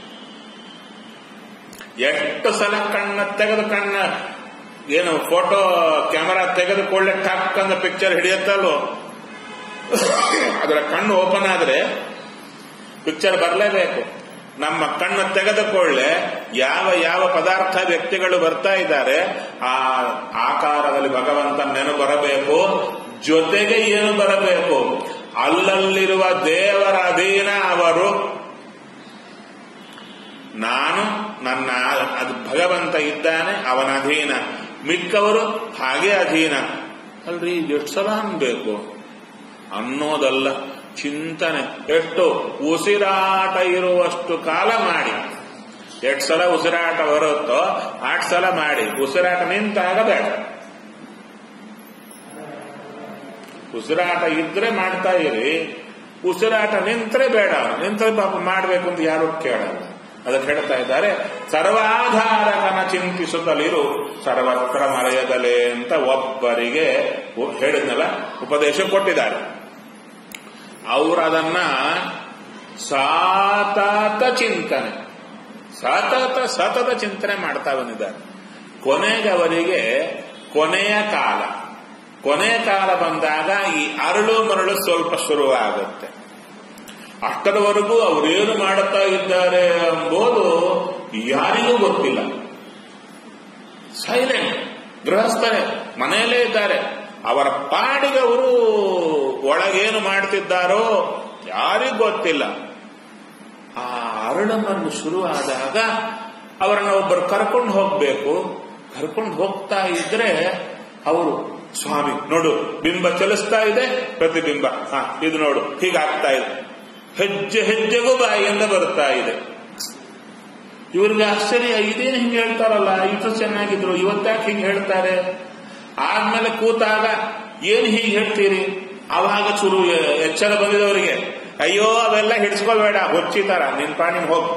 ಎಷ್ಟು ಸಲ ಕಣ್ಣು ತೆಗೆದು ಏನು ಫೋಟೋ ಕ್ಯಾಮೆರಾ ತೆಗೆದುಕೊಳ್ಳೆ ಟಕ್ ಅಂತ ಪಿಕ್ಚರ್ ಹಿಡಿಯುತ್ತಲ್ವೋ, ಅದರ ಕಣ್ಣು ಓಪನ್ ಆದ್ರೆ ಪಿಕ್ಚರ್ ಬರಲೇಬೇಕು. ನಮ್ಮ ಕಣ್ಣು ತೆಗೆದುಕೊಳ್ಳೆ ಯಾವ ಯಾವ ಪದಾರ್ಥ ವ್ಯಕ್ತಿಗಳು ಬರ್ತಾ ಇದ್ದಾರೆ ಆ ಆಕಾರದಲ್ಲಿ ಭಗವಂತ ನೆನಪು ಬರಬೇಕು. ಜೊತೆಗೆ ಏನು ಬರಬೇಕು, ಅಲ್ಲಲ್ಲಿರುವ ದೇವರ ಅಧೀನ ಅವರು. ನಾನು ನನ್ನ ಅದು ಭಗವಂತ ಇದ್ದಾನೆ, ಅವನ ಅಧೀನ. ಮಿಕ್ಕವರು ಹಾಗೆ ಅಧೀನ. ಅಲ್ರಿ ಎಷ್ಟು ಸಲ ಅನ್ಬೇಕು ಅನ್ನೋದಲ್ಲ, ಚಿಂತನೆ. ಎಷ್ಟು ಉಸಿರಾಟ ಇರುವಷ್ಟು ಕಾಲ ಮಾಡಿ. ಎಷ್ಟು ಸಲ ಉಸಿರಾಟ ಬರುತ್ತೋ 8 ಸಲ ಮಾಡಿ. ಉಸಿರಾಟ ನಿಂತಾಗ ಬೇಡ. ಉಸಿರಾಟ ಇದ್ರೆ ಮಾಡ್ತಾ ಇರಿ, ಉಸಿರಾಟ ನಿಂತ್ರೆ ಬೇಡ. ನಿಂತ್ರೆ ಪಾಪ ಮಾಡಬೇಕು ಅಂತ ಯಾರು ಕೇಳಲ್ಲ. ಅದಕ್ಕೆ ಹೇಳ್ತಾ ಇದ್ದಾರೆ, ಸರ್ವಾಧಾರಕನ ಚಿಂತಿಸುತ್ತಲಿರು, ಸರ್ವತ್ರ ಮರೆಯದಲೇ ಅಂತ ಒಬ್ಬರಿಗೆ ಹೇಳಿದ್ನಲ್ಲ ಉಪದೇಶ ಕೊಟ್ಟಿದ್ದಾರೆ. ಅವರು ಅದನ್ನ ಸತತ ಚಿಂತನೆ ಮಾಡ್ತಾ ಬಂದಿದ್ದಾರೆ. ಕೊನೆಗೆ ಅವರಿಗೆ ಕೊನೆಯ ಕಾಲ ಬಂದಾಗ ಈ ಅರಳು ಮರಳು ಸ್ವಲ್ಪ ಶುರುವಾಗುತ್ತೆ. ಅಷ್ಟರವರೆಗೂ ಅವರೇನು ಮಾಡುತ್ತಾ ಇದ್ದಾರೆ ಎಂಬುದು ಯಾರಿಗೂ ಗೊತ್ತಿಲ್ಲ. ಸೈಲೆಂಟ್ ಗೃಹಸ್ಥರೇ, ಮನೆಯಲ್ಲೇ ಇದ್ದಾರೆ. ಅವರ ಪಾಡಿಗೆ ಅವರು ಒಳಗೇನು ಮಾಡ್ತಿದ್ದಾರೋ ಯಾರಿಗೂ ಗೊತ್ತಿಲ್ಲ. ಆ ಅರಳಮರಳು ಶುರುವಾದಾಗ ಅವರನ್ನ ಒಬ್ಬರು ಕರ್ಕೊಂಡು ಹೋಗ್ಬೇಕು. ಕರ್ಕೊಂಡು ಹೋಗ್ತಾ ಇದ್ರೆ ಅವರು, ಸ್ವಾಮಿ ನೋಡು ಬಿಂಬ ಚಲಿಸ್ತಾ ಇದೆ, ಪ್ರತಿಬಿಂಬ ಇದು ನೋಡು ಹೀಗಾಗ್ತಾ ಇದೆ, ಹೆಜ್ಜೆ ಹೆಜ್ಜೆಗೂ ಬಾಯಿಯಿಂದ ಬರ್ತಾ ಇದೆ. ಇವ್ರಿಗೆ ಆಶ್ಚರ್ಯ, ಇದೇನು ಹಿಂಗೆ ಹೇಳ್ತಾರಲ್ಲ, ಇಷ್ಟು ಚೆನ್ನಾಗಿದ್ರು, ಇವತ್ತಾಕೆ ಹಿಂಗೆ ಹೇಳ್ತಾರೆ? ಆದ್ಮೇಲೆ ಕೂತಾಗ ಏನ್ ಹೀಗೆ ಹೇಳ್ತೀರಿ? ಅವಾಗ ಚೂರು ಎಚ್ಚರ ಬಂದಿದವರಿಗೆ, ಅಯ್ಯೋ ಅವೆಲ್ಲ ಹಿಡಿಸ್ಕೋಬೇಡ, ಹೊಚ್ಚಿತಾರ, ನಿನ್ ಪಾಣಿನ ಹೋಗು.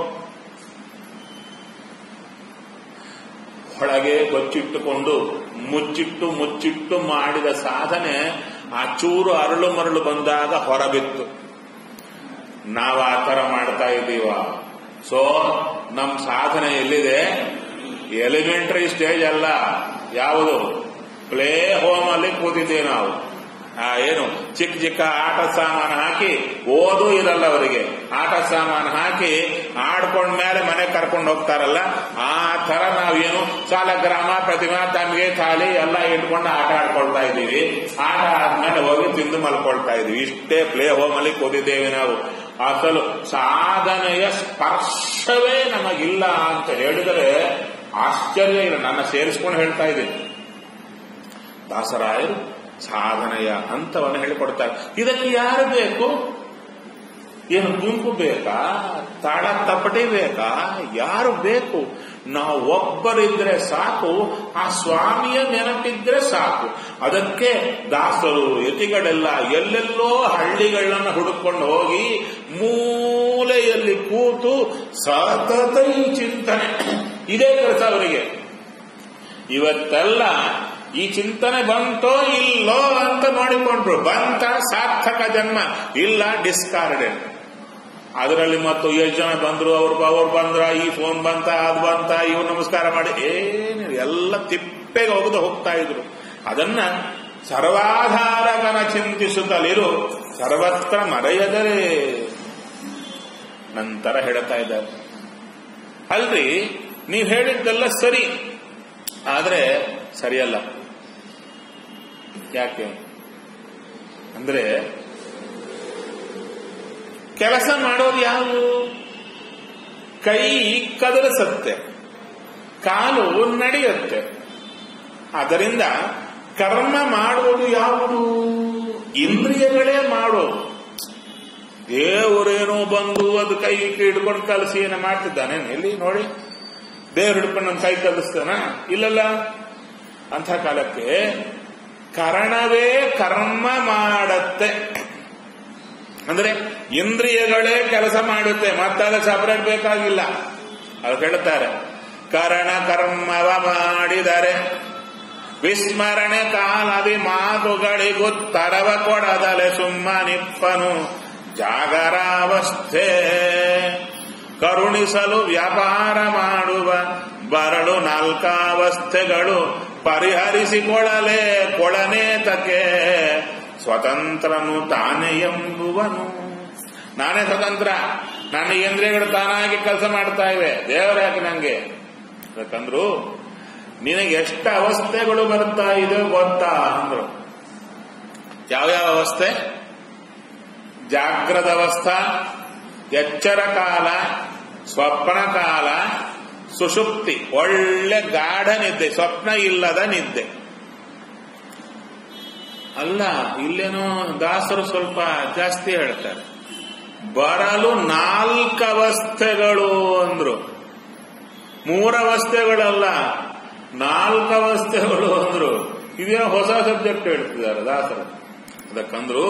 ಒಳಗೆ ಬಚ್ಚಿಟ್ಟುಕೊಂಡು ಮುಚ್ಚಿಟ್ಟು ಮಾಡಿದ ಸಾಧನೆ ಆ ಚೂರು ಅರಳು ಮರಳು ಬಂದಾಗ ಹೊರಬಿತ್ತು. ನಾವು ಆ ತರ ಮಾಡ್ತಾ ಇದ್ದೀವ. ಸೊ ನಮ್ ಸಾಧನೆ ಎಲ್ಲಿದೆ? ಎಲಿಮೆಂಟರಿ ಸ್ಟೇಜ್ ಅಲ್ಲ, ಯಾವುದು ಪ್ಲೇ ಹೋಮ್ ಅಲ್ಲಿ ಕೂತಿದ್ದೀವಿ ನಾವು. ಏನು ಚಿಕ್ಕ ಆಟ ಸಾಮಾನು ಹಾಕಿ, ಓದು ಇರಲ್ಲ ಅವರಿಗೆ, ಆಟ ಸಾಮಾನು ಹಾಕಿ ಆಡ್ಕೊಂಡ್ಮೇಲೆ ಮನೆ ಕರ್ಕೊಂಡು ಹೋಗ್ತಾರಲ್ಲ, ಆ ತರ ನಾವೇನು ಸಾಲಗ್ರಾಮ ಪ್ರತಿಮಾ ತಮಗೆ ಖಾಲಿ ಎಲ್ಲ ಇಟ್ಕೊಂಡು ಆಟ ಆಡ್ಕೊಳ್ತಾ ಇದ್ದೀವಿ. ಆಟ ಆದ್ಮೇಲೆ ಹೋಗಿ ತಿಂದು ಮಲ್ಕೊಳ್ತಾ ಇದೀವಿ. ಇಷ್ಟೇ ಪ್ಲೇ ಹೋಮ್ ಅಲ್ಲಿ ಕೂತಿದ್ದೇವೆ ನಾವು. ಅಸಲು ಸಾಧನೆಯ ಸ್ಪರ್ಶವೇ ನಮಗಿಲ್ಲ ಅಂತ ಹೇಳಿದರೆ ಆಶ್ಚರ್ಯ ಇಲ್ಲ. ನನ್ನ ಸೇರಿಸ್ಕೊಂಡು ಹೇಳ್ತಾ ಇದ್ದೀನಿ. ದಾಸರಾಯರು ಸಾಧನೆಯ ಹಂತವನ್ನು ಹೇಳಿಕೊಡ್ತಾರೆ. ಇದಕ್ಕೆ ಯಾರು ಬೇಕು? ಏನು ಗುಂಪು ಬೇಕಾ? ತಾಳ ತಪ್ಪಟಿ ಬೇಕಾ? ಯಾರು ಬೇಕು? ನಾವು ಒಬ್ಬರಿದ್ರೆ ಸಾಕು, ಆ ಸ್ವಾಮಿಯ ನೆನಪಿದ್ರೆ ಸಾಕು. ಅದಕ್ಕೆ ದಾಸರು ಯತಿಗಳೆಲ್ಲ ಎಲ್ಲೆಲ್ಲೋ ಹಳ್ಳಿಗಳನ್ನ ಹುಡುಕೊಂಡು ಹೋಗಿ ಮೂಲೆಯಲ್ಲಿ ಕೂತು ಸತತ ಈ ಚಿಂತನೆ, ಇದೇ ಕೆಲಸ ಅವರಿಗೆ. ಇವತ್ತೆಲ್ಲ ಈ ಚಿಂತನೆ ಬಂತೋ ಇಲ್ಲೋ ಅಂತ ನೋಡಿಕೊಂಡ್ರು. ಬಂತ ಸಾರ್ಥಕ ಜನ್ಮ, ಇಲ್ಲ ಡಿಸ್ಕಾರ್ಡೆಡ್. ಅದರಲ್ಲಿ ಮತ್ತು ಎಷ್ಟು ಜನ ಬಂದ್ರು, ಅವ್ರು ಬಂದ್ರ, ಈ ಫೋನ್ ಬಂತ, ಅದು ಬಂತ, ಇವ್ರು ನಮಸ್ಕಾರ ಮಾಡಿ, ಏನು ಎಲ್ಲ ತಿಪ್ಪೆಗೆ ಹೋಗ್ತಾ ಇದ್ರು. ಅದನ್ನ ಸರ್ವಾಧಾರಕನ ಚಿಂತಿಸುತ್ತಲಿರು, ಸರ್ವತ್ರ ಮರೆಯದರೆ. ನಂತರ ಹೇಳ್ತಾ ಇದ್ದಾರೆ, ಅಲ್ರಿ ನೀವು ಹೇಳಿದ್ದೆಲ್ಲ ಸರಿ, ಆದ್ರೆ ಸರಿಯಲ್ಲ. ಯಾಕೆ ಅಂದ್ರೆ ಕೆಲಸ ಮಾಡೋದು ಯಾವುದು? ಕೈ ಕದಲಿಸುತ್ತೆ, ಕಾಲು ನಡೆಯುತ್ತೆ. ಆದ್ದರಿಂದ ಕರ್ಮ ಮಾಡುವುದು ಯಾವುದು? ಇಂದ್ರಿಯಗಳೇ ಮಾಡೋದು. ದೇವರೇನೋ ಬಂದು ಅದು ಕೈ ಹಿಡ್ಕೊಂಡು ಕಲಿಸಿ ಏನೋ ಮಾಡ್ತಿದ್ದಾನೆ? ಎಲ್ಲಿ ನೋಡಿ, ದೇವ್ರು ಹಿಡ್ಕೊಂಡು ನಮ್ಮ ಕೈ ಕಲಿಸ್ತಾನ? ಇಲ್ಲಲ್ಲ. ಅಂಥ ಕಾಲಕ್ಕೆ ಕರಣವೇ ಕರ್ಮ ಮಾಡತ್ತೆ. ಅಂದ್ರೆ ಇಂದ್ರಿಯಗಳೇ ಕೆಲಸ ಮಾಡುತ್ತೆ, ಮತ್ತದ ಸಪರೇಟ್ ಬೇಕಾಗಿಲ್ಲ. ಅವ್ರು ಹೇಳ್ತಾರೆ, ಕರಣ ಕರ್ಮವ ಮಾಡಿದರೆ ವಿಸ್ಮರಣೆ ಕಾಲದಿ ಮಾತುಗಳಿಗುತ್ತರವ ಕೊಡದಲೆ ಸುಮ್ಮನಿಪ್ಪನು ಜಾಗರಾವಸ್ಥೆ. ಕರುಣಿಸಲು ವ್ಯಾಪಾರ ಮಾಡುವ ಬರಳು ನಾಲ್ಕಾವಸ್ಥೆಗಳು ಪರಿಹರಿಸಿಕೊಳ್ಳಲೇ ಕೊಳನೇತಕ್ಕೆ ಸ್ವತಂತ್ರನು ತಾನೇ ಎಂಬುವನು. ನಾನೇ ಸ್ವತಂತ್ರ, ನನ್ನ ಇಂದ್ರಿಯಗಳು ತಾನಾಗಿ ಕೆಲಸ ಮಾಡ್ತಾ ಇವೆ, ದೇವರ ಯಾಕೆ ನಂಗೆ? ಯಾಕಂದ್ರು ನಿನಗೆ ಎಷ್ಟು ಅವಸ್ಥೆಗಳು ಬರ್ತಾ ಇದೆ ಗೊತ್ತಾ ಅಂದ್ರು. ಯಾವ್ಯಾವ ಅವಸ್ಥೆ? ಜಾಗ್ರದ ಅವಸ್ಥಾ, ಎಚ್ಚರ ಕಾಲ, ಸ್ವಪ್ನ ಕಾಲ, ಸುಷುಪ್ತಿ, ಒಳ್ಳೆ ಗಾಢ ನಿದ್ದೆ, ಸ್ವಪ್ನ ಇಲ್ಲದ ನಿದ್ದೆ. ಅಲ್ಲ, ಇಲ್ಲೇನೋ ದಾಸರು ಸ್ವಲ್ಪ ಜಾಸ್ತಿ ಹೇಳ್ತಾರೆ. ಬರಲು 4 ಅವಸ್ಥೆಗಳು ಅಂದ್ರು. 3 ಅವಸ್ಥೆಗಳಲ್ಲ, 4 ಅವಸ್ಥೆಗಳು ಅಂದ್ರು. ಇದೇನೋ ಹೊಸ ಸಬ್ಜೆಕ್ಟ್ ಹೇಳ್ತಿದ್ದಾರೆ ದಾಸರು. ಅದಕ್ಕಂದ್ರು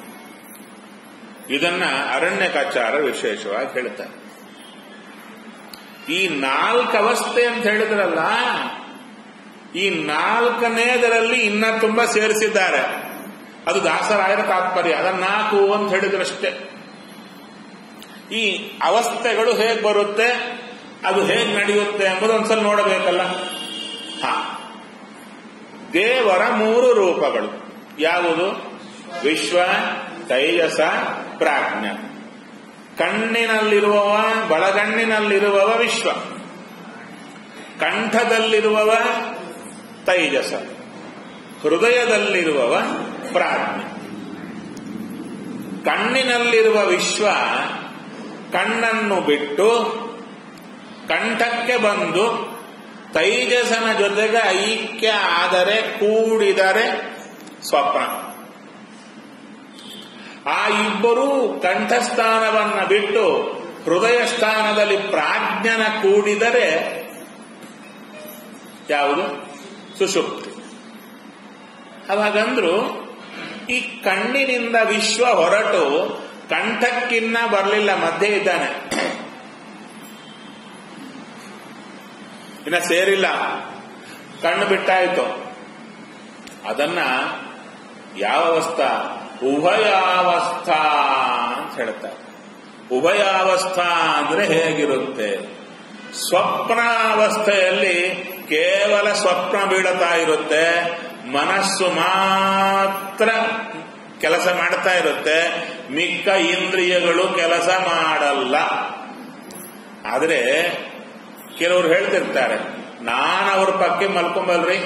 ಇದನ್ನ ಅರಣ್ಯಕಾಚಾರ ವಿಶೇಷವಾಗಿ ಹೇಳ್ತಾರೆ. ಈ 4 ಅವಸ್ಥೆ ಅಂತ ಹೇಳಿದ್ರಲ್ಲ, ಈ 4ನೇದರಲ್ಲಿ ಇನ್ನ ತುಂಬಾ ಸೇರಿಸಿದ್ದಾರೆ. ಅದು ದಾಸರಾಯರ ತಾತ್ಪರ್ಯ. ಅದನ್ನ 4 ಅಂತ ಹೇಳಿದ್ರಷ್ಟೇ. ಈ ಅವಸ್ಥೆಗಳು ಹೇಗೆ ಬರುತ್ತೆ, ಅದು ಹೇಗೆ ನಡೆಯುತ್ತೆ ಎಂಬುದು ಒಂದ್ಸಲ ನೋಡಬೇಕಲ್ಲ. ದೇವರ 3 ರೂಪಗಳು ಯಾವುದು? ವಿಶ್ವ, ತೈಜಸ, ಪ್ರಾಜ್ಞ. ಕಣ್ಣಿನಲ್ಲಿರುವವ, ಬಲಗಣ್ಣಿನಲ್ಲಿರುವವ ವಿಶ್ವ, ಕಂಠದಲ್ಲಿರುವವ ತೈಜಸ, ಹೃದಯದಲ್ಲಿರುವವ ಪ್ರಾಜ್ಞ. ಕಣ್ಣಿನಲ್ಲಿರುವ ವಿಶ್ವ ಕಣ್ಣನ್ನು ಬಿಟ್ಟು ಕಂಠಕ್ಕೆ ಬಂದು ತೈಜಸನ ಜೊತೆಗೆ ಐಕ್ಯ ಆದರೆ, ಕೂಡಿದರೆ ಸ್ವಪ್ನ. ಆ ಇಬ್ಬರೂ ಕಂಠಸ್ಥಾನವನ್ನ ಬಿಟ್ಟು ಹೃದಯ ಸ್ಥಾನದಲ್ಲಿ ಪ್ರಾಜ್ಞನ ಕೂಡಿದರೆ ಯಾವುದು? ಸುಷುಪ್ತಿ. ಅವಾಗಂದ್ರು ಈ ಕಣ್ಣಿನಿಂದ ವಿಶ್ವ ಹೊರಟು ಕಂಠಕ್ಕಿನ್ನ ಬರಲಿಲ್ಲ, ಮಧ್ಯೆ ಇದ್ದಾನೆ, ಇನ್ನ ಸೇರಿಲ್ಲ, ಕಣ್ಣು ಬಿಟ್ಟಾಯಿತು. ಅದನ್ನ ಯಾವ ಅವಸ್ಥಾ? ಉಭಯಾವಸ್ಥಾ ಅಂತ ಹೇಳ್ತಾರೆ. ಉಭಯಾವಸ್ಥಾ ಅಂದ್ರೆ ಹೇಗಿರುತ್ತೆ? ಸ್ವಪ್ನಾವಸ್ಥೆಯಲ್ಲಿ ಕೇವಲ ಸ್ವಪ್ನ ಬೀಳುತ್ತಾ ಇರುತ್ತೆ, ಮನಸ್ಸು ಮಾತ್ರ ಕೆಲಸ ಮಾಡ್ತಾ ಇರುತ್ತೆ, ಮಿಕ್ಕ ಇಂದ್ರಿಯಗಳು ಕೆಲಸ ಮಾಡಲ್ಲ. ಆದ್ರೆ ಕೆಲವರು ಹೇಳ್ತಿರ್ತಾರೆ, ನಾನು ಅವ್ರ ಪಕ್ಕ ಮಲ್ಕೊಂಬಲ್ರಿ.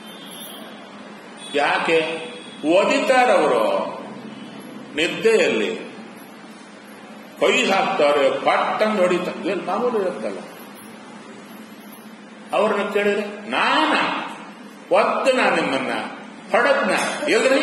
ಯಾಕೆ? ಓದಿತಾರವರು ನಿದ್ದೆಯಲ್ಲಿ ಕೈ ಹಾಕ್ತಾರೆ, ಪಟ್ಟಂದು ಹೊಡಿತಾರೆ. ಮಾಮೂಲು ಇರುತ್ತಲ್ಲ. ಅವ್ರನ್ನ ಕೇಳಿದ್ರೆ, ಒದ್ದನ ನಿಮ್ಮನ್ನ ಹೊಡೆದ್ನ ಎಲ್ರಿ?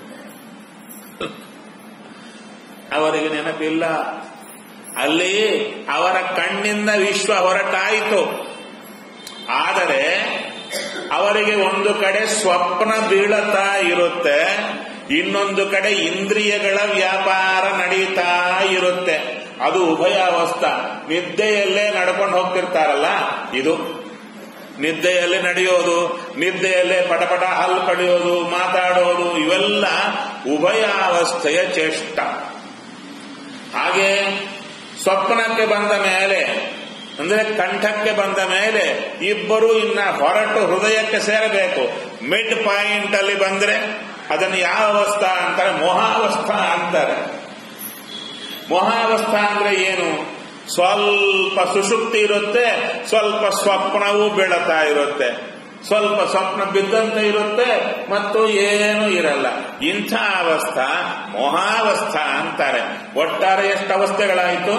ಅವರಿಗೆ ನೆನಪಿಲ್ಲ. ಅಲ್ಲಿ ಅವರ ಕಣ್ಣಿಂದ ವಿಶ್ವ ಹೊರಟಾಯಿತು. ಆದರೆ ಅವರಿಗೆ ಒಂದು ಕಡೆ ಸ್ವಪ್ನ ಬೀಳುತ್ತಾ ಇರುತ್ತೆ, ಇನ್ನೊಂದು ಕಡೆ ಇಂದ್ರಿಯಗಳ ವ್ಯಾಪಾರ ನಡೀತಾ ಇರುತ್ತೆ. ಅದು ಉಭಯಾವಸ್ಥಾ. ನಿದ್ದೆಯಲ್ಲೇ ನಡ್ಕೊಂಡು ಹೋಗ್ತಿರ್ತಾರಲ್ಲ, ಇದು ನಿದ್ದೆಯಲ್ಲೇ ನಡೆಯೋದು, ನಿದ್ದೆಯಲ್ಲೇ ಪಟಪಟ ಹಲ್ಲು ಕಡಿಯೋದು, ಮಾತಾಡೋದು, ಇವೆಲ್ಲ ಉಭಯಾವಸ್ಥೆಯ ಚೇಷ್ಟ. ಹಾಗೆ ಸ್ವಪ್ನಕ್ಕೆ ಬಂದ ಮೇಲೆ, ಅಂದ್ರೆ ಕಂಠಕ್ಕೆ ಬಂದ ಮೇಲೆ ಇಬ್ಬರು ಇನ್ನ ಹೊರಟು ಹೃದಯಕ್ಕೆ ಸೇರಬೇಕು. ಮಿಡ್ ಪಾಯಿಂಟ್ ಅಲ್ಲಿ ಬಂದ್ರೆ ಅದನ್ನು ಯಾವ ಅವಸ್ಥಾ ಅಂತಾರೆ? ಮೋಹಾವಸ್ಥಾ ಅಂತಾರೆ. ಮೋಹಾವಸ್ಥಾ ಅಂದ್ರೆ ಏನು? ಸ್ವಲ್ಪ ಸುಷುಪ್ತಿ ಇರುತ್ತೆ, ಸ್ವಲ್ಪ ಸ್ವಪ್ನವೂ ಬೀಳತಾ ಇರುತ್ತೆ, ಸ್ವಲ್ಪ ಸ್ವಪ್ನ ಬಿದ್ದಂತೆ ಇರುತ್ತೆ, ಮತ್ತು ಏನೂ ಇರಲ್ಲ. ಇಂಥ ಅವಸ್ಥಾ ಮೋಹಾವಸ್ಥಾ ಅಂತಾರೆ. ಒಟ್ಟಾರೆ ಎಷ್ಟು ಅವಸ್ಥೆಗಳಾಯಿತು?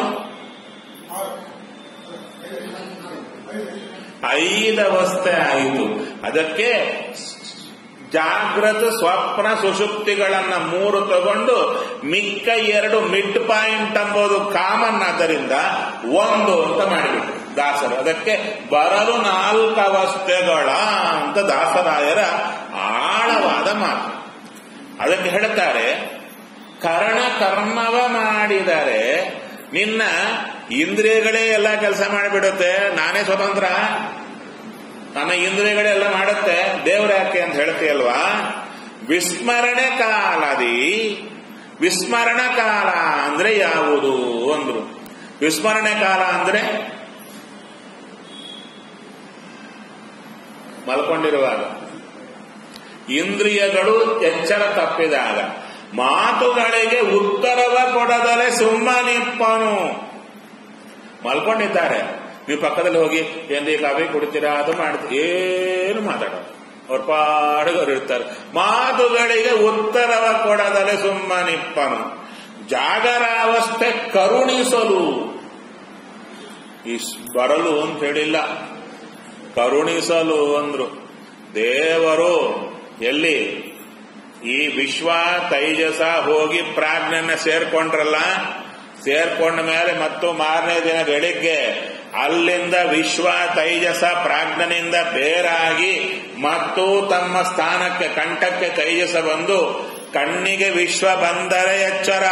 5 ಅವಸ್ಥೆ ಆಯಿತು. ಅದಕ್ಕೆ ಜಾಗೃತ ಸ್ವಪ್ನ ಸುಷುಪ್ತಿಗಳನ್ನ 3 ತಗೊಂಡು ಮಿಕ್ಕ 2 ಮಿಡ್ ಪಾಯಿಂಟ್ ಎಂಬುದು ಕಾಮನ್, ಆದ್ದರಿಂದ 1 ಅಂತ ಮಾಡಿಬಿಟ್ಟು ದಾಸರು. ಅದಕ್ಕೆ ಬರಲು 4 ಅವಸ್ಥೆಗಳ ಅಂತ ದಾಸರಾಯರ ಆಳವಾದ ಮಾತು. ಅದಕ್ಕೆ ಹೇಳ್ತಾರೆ, ಕರ್ಣವ ಮಾಡಿದರೆ ನಿನ್ನ ಇಂದ್ರಿಯಗಳೇ ಎಲ್ಲ ಕೆಲಸ ಮಾಡಿಬಿಡುತ್ತೆ. ನಾನೇ ಸ್ವತಂತ್ರ, ನನ್ನ ಇಂದ್ರಿಯಗಳೆಲ್ಲ ಮಾಡುತ್ತೆ, ದೇವ್ರ ಯಾಕೆ ಅಂತ ಹೇಳ್ತೀಯಲ್ವಾ? ವಿಸ್ಮರಣೆ ಕಾಲದಿ. ವಿಸ್ಮರಣ ಕಾಲ ಅಂದ್ರೆ ಯಾವುದು ಅಂದ್ರು. ವಿಸ್ಮರಣೆ ಕಾಲ ಅಂದ್ರೆ ಮಲ್ಕೊಂಡಿರುವಾಗ, ಇಂದ್ರಿಯಗಳು ಎಚ್ಚರ ತಪ್ಪಿದಾಗ, ಮಾತುಗಳಿಗೆ ಉತ್ತರವ ಕೊಡದಲೆ ಸುಮ್ಮನಿಪ್ಪನು. ಮಲ್ಕೊಂಡಿದ್ದಾರೆ, ನೀವು ಪಕ್ಕದಲ್ಲಿ ಹೋಗಿ ಏನ್ರಿ ಕಾಫಿ ಕುಡಿತೀರಾ, ಅದು ಮಾಡ್ತೀವಿ, ಏನು ಮಾತಾಡೋದು, ಅವ್ರ ಪಾಡುಗರು ಇರ್ತಾರೆ. ಮಾತುಗಳಿಗೆ ಉತ್ತರವ ಕೊಡದಲೆ ಸುಮ್ಮನಿಪ್ಪನು. ಜಾಗರಾವಸ್ಥೆ ಕರುಣಿಸಲು. ಈ ಬರಲು ಅಂತ ಹೇಳಿಲ್ಲ, ಕರುಣಿಸಲು ಅಂದ್ರು. ದೇವರು ಎಲ್ಲಿ ಈ ವಿಶ್ವ ತೈಜಸ ಹೋಗಿ ಪ್ರಾಜ್ಞನ್ನ ಸೇರ್ಕೊಂಡ್ರಲ್ಲ, ಸೇರ್ಕೊಂಡ ಮೇಲೆ ಮತ್ತು ಮಾರನೇ ದಿನ ಬೆಳಿಗ್ಗೆ ಅಲ್ಲಿಂದ ವಿಶ್ವ ತೈಜಸ ಪ್ರಾಜ್ಞನಿಂದ ಬೇರಾಗಿ ಮತ್ತು ತಮ್ಮ ಸ್ಥಾನಕ್ಕೆ ಕಂಠಕ್ಕೆ ತೈಜಸ ಬಂದು ಕಣ್ಣಿಗೆ ವಿಶ್ವ ಬಂದರೆ ಎಚ್ಚರ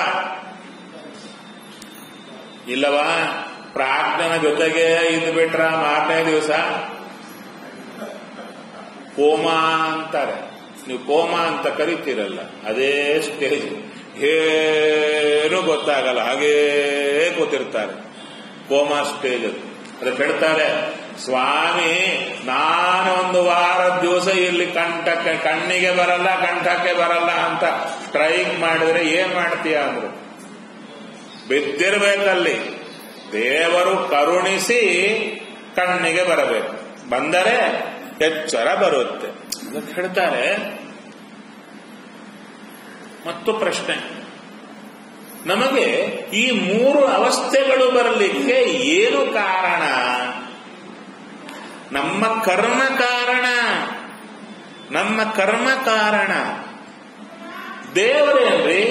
ಇಲ್ಲವಾ? ಪ್ರಾಜ್ಞನ ಜೊತೆಗೆ ಇದ್ದು ಬಿಟ್ರ ಮಾರನೇ ದಿವಸ ಕೋಮಾ ಅಂತಾರೆ. ನೀವು ಕೋಮಾ ಅಂತ ಕರಿತೀರಲ್ಲ, ಅದೇ ಸ್ಟೇಜ್. ಏನು ಗೊತ್ತಾಗಲ್ಲ, ಹಾಗೇ ಕೂತಿರ್ತಾರೆ. ಕೋಮಾ ಸ್ಟೇಜ್ ಅದು. ಅದಕ್ಕೆ ಹೇಳ್ತಾರೆ, ಸ್ವಾಮಿ ನಾನೊಂದು ವಾರದ ದಿವಸ ಇಲ್ಲಿ ಕಣ್ಣಿಗೆ ಬರಲ್ಲ, ಕಂಠಕ್ಕೆ ಬರಲ್ಲ ಅಂತ ಟ್ರೈಕ್ ಮಾಡಿದ್ರೆ ಏನ್ ಮಾಡ್ತೀಯ ಅಂದ್ರು. ಬಿದ್ದಿರ್ಬೇಕಲ್ಲಿ. ದೇವರು ಕರುಣಿಸಿ ಕಣ್ಣಿಗೆ ಬರಬೇಕು, ಬಂದರೆ ಎಚ್ಚರ ಬರುತ್ತೆ ಅಂತ ಹೇಳ್ತಾರೆ. ಮತ್ತು ಪ್ರಶ್ನೆ, ನಮಗೆ ಈ 3 ಅವಸ್ಥೆಗಳು ಬರಲಿಕ್ಕೆ ಏನು ಕಾರಣ? ನಮ್ಮ ಕರ್ಮ ಕಾರಣ. ನಮ್ಮ ಕರ್ಮ ಕಾರಣ. ದೇವರೇನ್ರಿ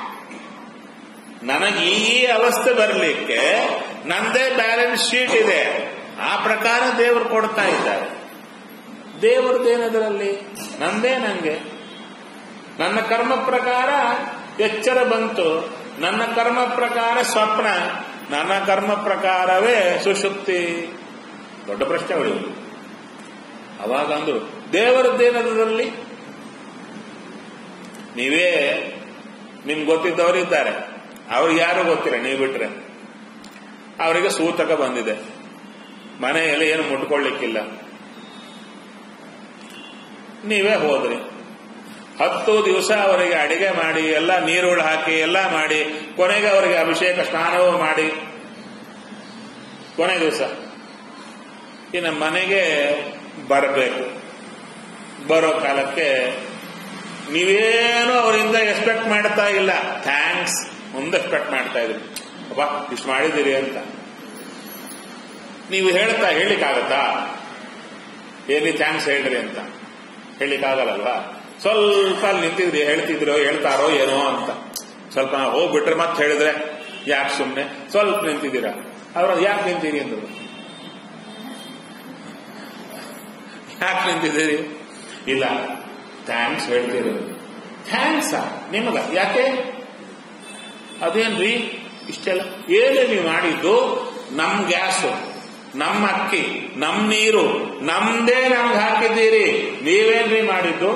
ನನಗೆ ಈ ಅವಸ್ಥೆ ಬರಲಿಕ್ಕೆ ನಂದೇ ಬ್ಯಾಲೆನ್ಸ್ ಶೀಟ್ ಇದೆ, ಆ ಪ್ರಕಾರ ದೇವರು ಕೊಡ್ತಾ ಇದ್ದಾರೆ. ದೇವರದೇನದರಲ್ಲಿ? ನಂದೇ ನಂಗೆ. ನನ್ನ ಕರ್ಮ ಪ್ರಕಾರ ಎಚ್ಚರ ಬಂತು, ನನ್ನ ಕರ್ಮ ಪ್ರಕಾರ ಸ್ವಪ್ನ, ನನ್ನ ಕರ್ಮ ಪ್ರಕಾರವೇ ಸುಷುಪ್ತಿ. ದೊಡ್ಡ ಪ್ರಶ್ನೆ ಉಳಿಯುವುದು. ಅವಾಗ ಅಂದ್ರು ದೇವರದ್ದೇನದರಲ್ಲಿ? ನೀವೇ ನಿಮ್ಗೆ ಗೊತ್ತಿದ್ದವರಿದ್ದಾರೆ, ಅವ್ರಿಗೆ ಯಾರು ಗೊತ್ತಿಲ್ಲ, ನೀವು ಬಿಟ್ರೆ. ಅವರಿಗೆ ಸೂತಕ ಬಂದಿದೆ, ಮನೆಯಲ್ಲಿ ಏನು ಮುಟ್ಕೊಳ್ಳಿಕ್ಕಿಲ್ಲ, ನೀವೇ ಹೋದ್ರಿ. 10 ದಿವಸ ಅವರಿಗೆ ಅಡಿಗೆ ಮಾಡಿ, ಎಲ್ಲ ನೀರುಳು ಹಾಕಿ, ಎಲ್ಲ ಮಾಡಿ, ಕೊನೆಗೆ ಅವರಿಗೆ ಅಭಿಷೇಕ ಸ್ನಾನವೂ ಮಾಡಿ, ಕೊನೆ ದಿವಸ ಇನ್ನು ಮನೆಗೆ ಬರಬೇಕು. ಬರೋ ಕಾಲಕ್ಕೆ ನೀವೇನು ಅವರಿಂದ ಎಕ್ಸ್ಪೆಕ್ಟ್ ಮಾಡ್ತಾ ಇಲ್ಲ, ಥ್ಯಾಂಕ್ಸ್ ಮುಂದೆ ಎಕ್ಸ್ಪೆಕ್ಟ್ ಮಾಡ್ತಾ ಇದ್ರಿ. ಅಪ್ಪ ಇಷ್ಟು ಮಾಡಿದ್ದೀರಿ ಅಂತ ನೀವು ಹೇಳಿಕ್ಕಾಗತ್ತಾ? ಎಲ್ಲಿ ಥ್ಯಾಂಕ್ಸ್ ಹೇಳ್ರಿ ಅಂತ ಹೇಳಿಕ್ಕಾಗಲ್ಲಲ್ವಾ? ಸ್ವಲ್ಪ ಅಲ್ಲಿ ನಿಂತಿದ್ರಿ, ಹೇಳ್ತಾರೋ ಏನೋ ಅಂತ. ಸ್ವಲ್ಪ ಹೋಗ್ಬಿಟ್ರೆ ಮತ್ತೆ ಹೇಳಿದ್ರೆ ಯಾಕೆ ಸುಮ್ಮನೆ, ಸ್ವಲ್ಪ ನಿಂತಿದ್ದೀರಾ. ಅವ್ರು ಯಾಕೆ ನಿಂತೀರಿ ಅಂದ್ರು. ಯಾಕೆ ನಿಂತಿದ್ದೀರಿ? ಇಲ್ಲ ಥ್ಯಾಂಕ್ಸ್ ಹೇಳ್ತೀರಿ. ಥ್ಯಾಂಕ್ಸಾ ನಿಮಗ? ಯಾಕೆ? ಅದೇನ್ರಿ ಇಷ್ಟೆಲ್ಲ? ಏನೇ ನೀವು ಮಾಡಿದ್ದು? ನಮ್ ಗ್ಯಾಸು, ನಮ್ಮ ಅಕ್ಕಿ, ನಮ್ ನೀರು, ನಮ್ದೇ ನಮ್ಗೆ ಹಾಕಿದ್ದೀರಿ, ನೀವೇನ್ರಿ ಮಾಡಿದ್ದು?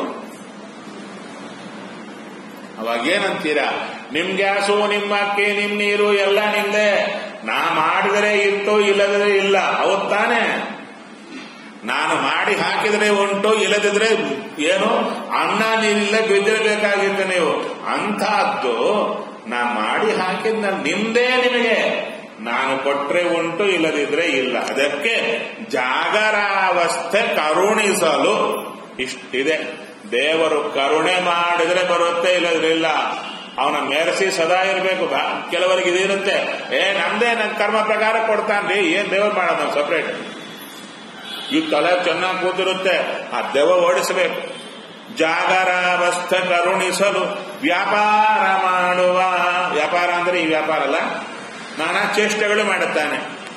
ಅವಾಗೇನಂತೀರಾ? ನಿಮ್ ಗ್ಯಾಸು, ನಿಮ್ಮ ಅಕ್ಕಿ, ನಿಮ್ ನೀರು ಎಲ್ಲ ನಿಮ್ದೆ. ನಾ ಮಾಡಿದರೆ ಇತ್ತು, ಇಲ್ಲದ್ರೆ ಇಲ್ಲ. ಹೌದ್ ತಾನೆ? ನಾನು ಮಾಡಿ ಹಾಕಿದ್ರೆ ಉಂಟು, ಇಲ್ಲದಿದ್ರೆ ಏನು ಅನ್ನ ನೀರಿಲ್ಲ ಬಿದ್ದಿರಬೇಕಾಗಿತ್ತು ನೀವು. ಅಂತಹದ್ದು ನಾ ಮಾಡಿ ಹಾಕಿದ್ ನಿಮ್ದೇ, ನಿಮಗೆ ನಾನು ಕೊಟ್ರೆ ಉಂಟು, ಇಲ್ಲದಿದ್ರೆ ಇಲ್ಲ. ಅದಕ್ಕೆ ಜಾಗರಾವಸ್ಥೆ ಕರುಣಿಸಲು ಇಷ್ಟಿದೆ. ದೇವರು ಕರುಣೆ ಮಾಡಿದ್ರೆ ಬರುತ್ತೆ, ಇಲ್ಲದ್ರಿಲ್ಲ. ಅವನ ಮೆರೆಸಿ ಸದಾ ಇರಬೇಕು. ಕೆಲವರಿಗೆ ಇದಿರುತ್ತೆ, ನಮ್ದೇ ನನ್ನ ಕರ್ಮ ಪ್ರಕಾರ ಕೊಡ್ತಾನ್ರಿ, ಏನ್ ದೇವರು ಮಾಡೋದು ಸಪರೇಟ್. ಈ ತಲೆ ಚೆನ್ನಾಗಿ ಕೂತಿರುತ್ತೆ, ಆ ದೆವ್ವ ಓಡಿಸಬೇಕು. ಜಾಗರಾವಸ್ಥೆ ಕರುಣಿಸಲು ವ್ಯಾಪಾರ ಮಾಡುವ. ವ್ಯಾಪಾರ ಅಂದ್ರೆ ಈ ವ್ಯಾಪಾರ ಅಲ್ಲ, ನಾನಾ ಚೇಷ್ಟೆಗಳು ಮಾಡುತ್ತಾನೆ.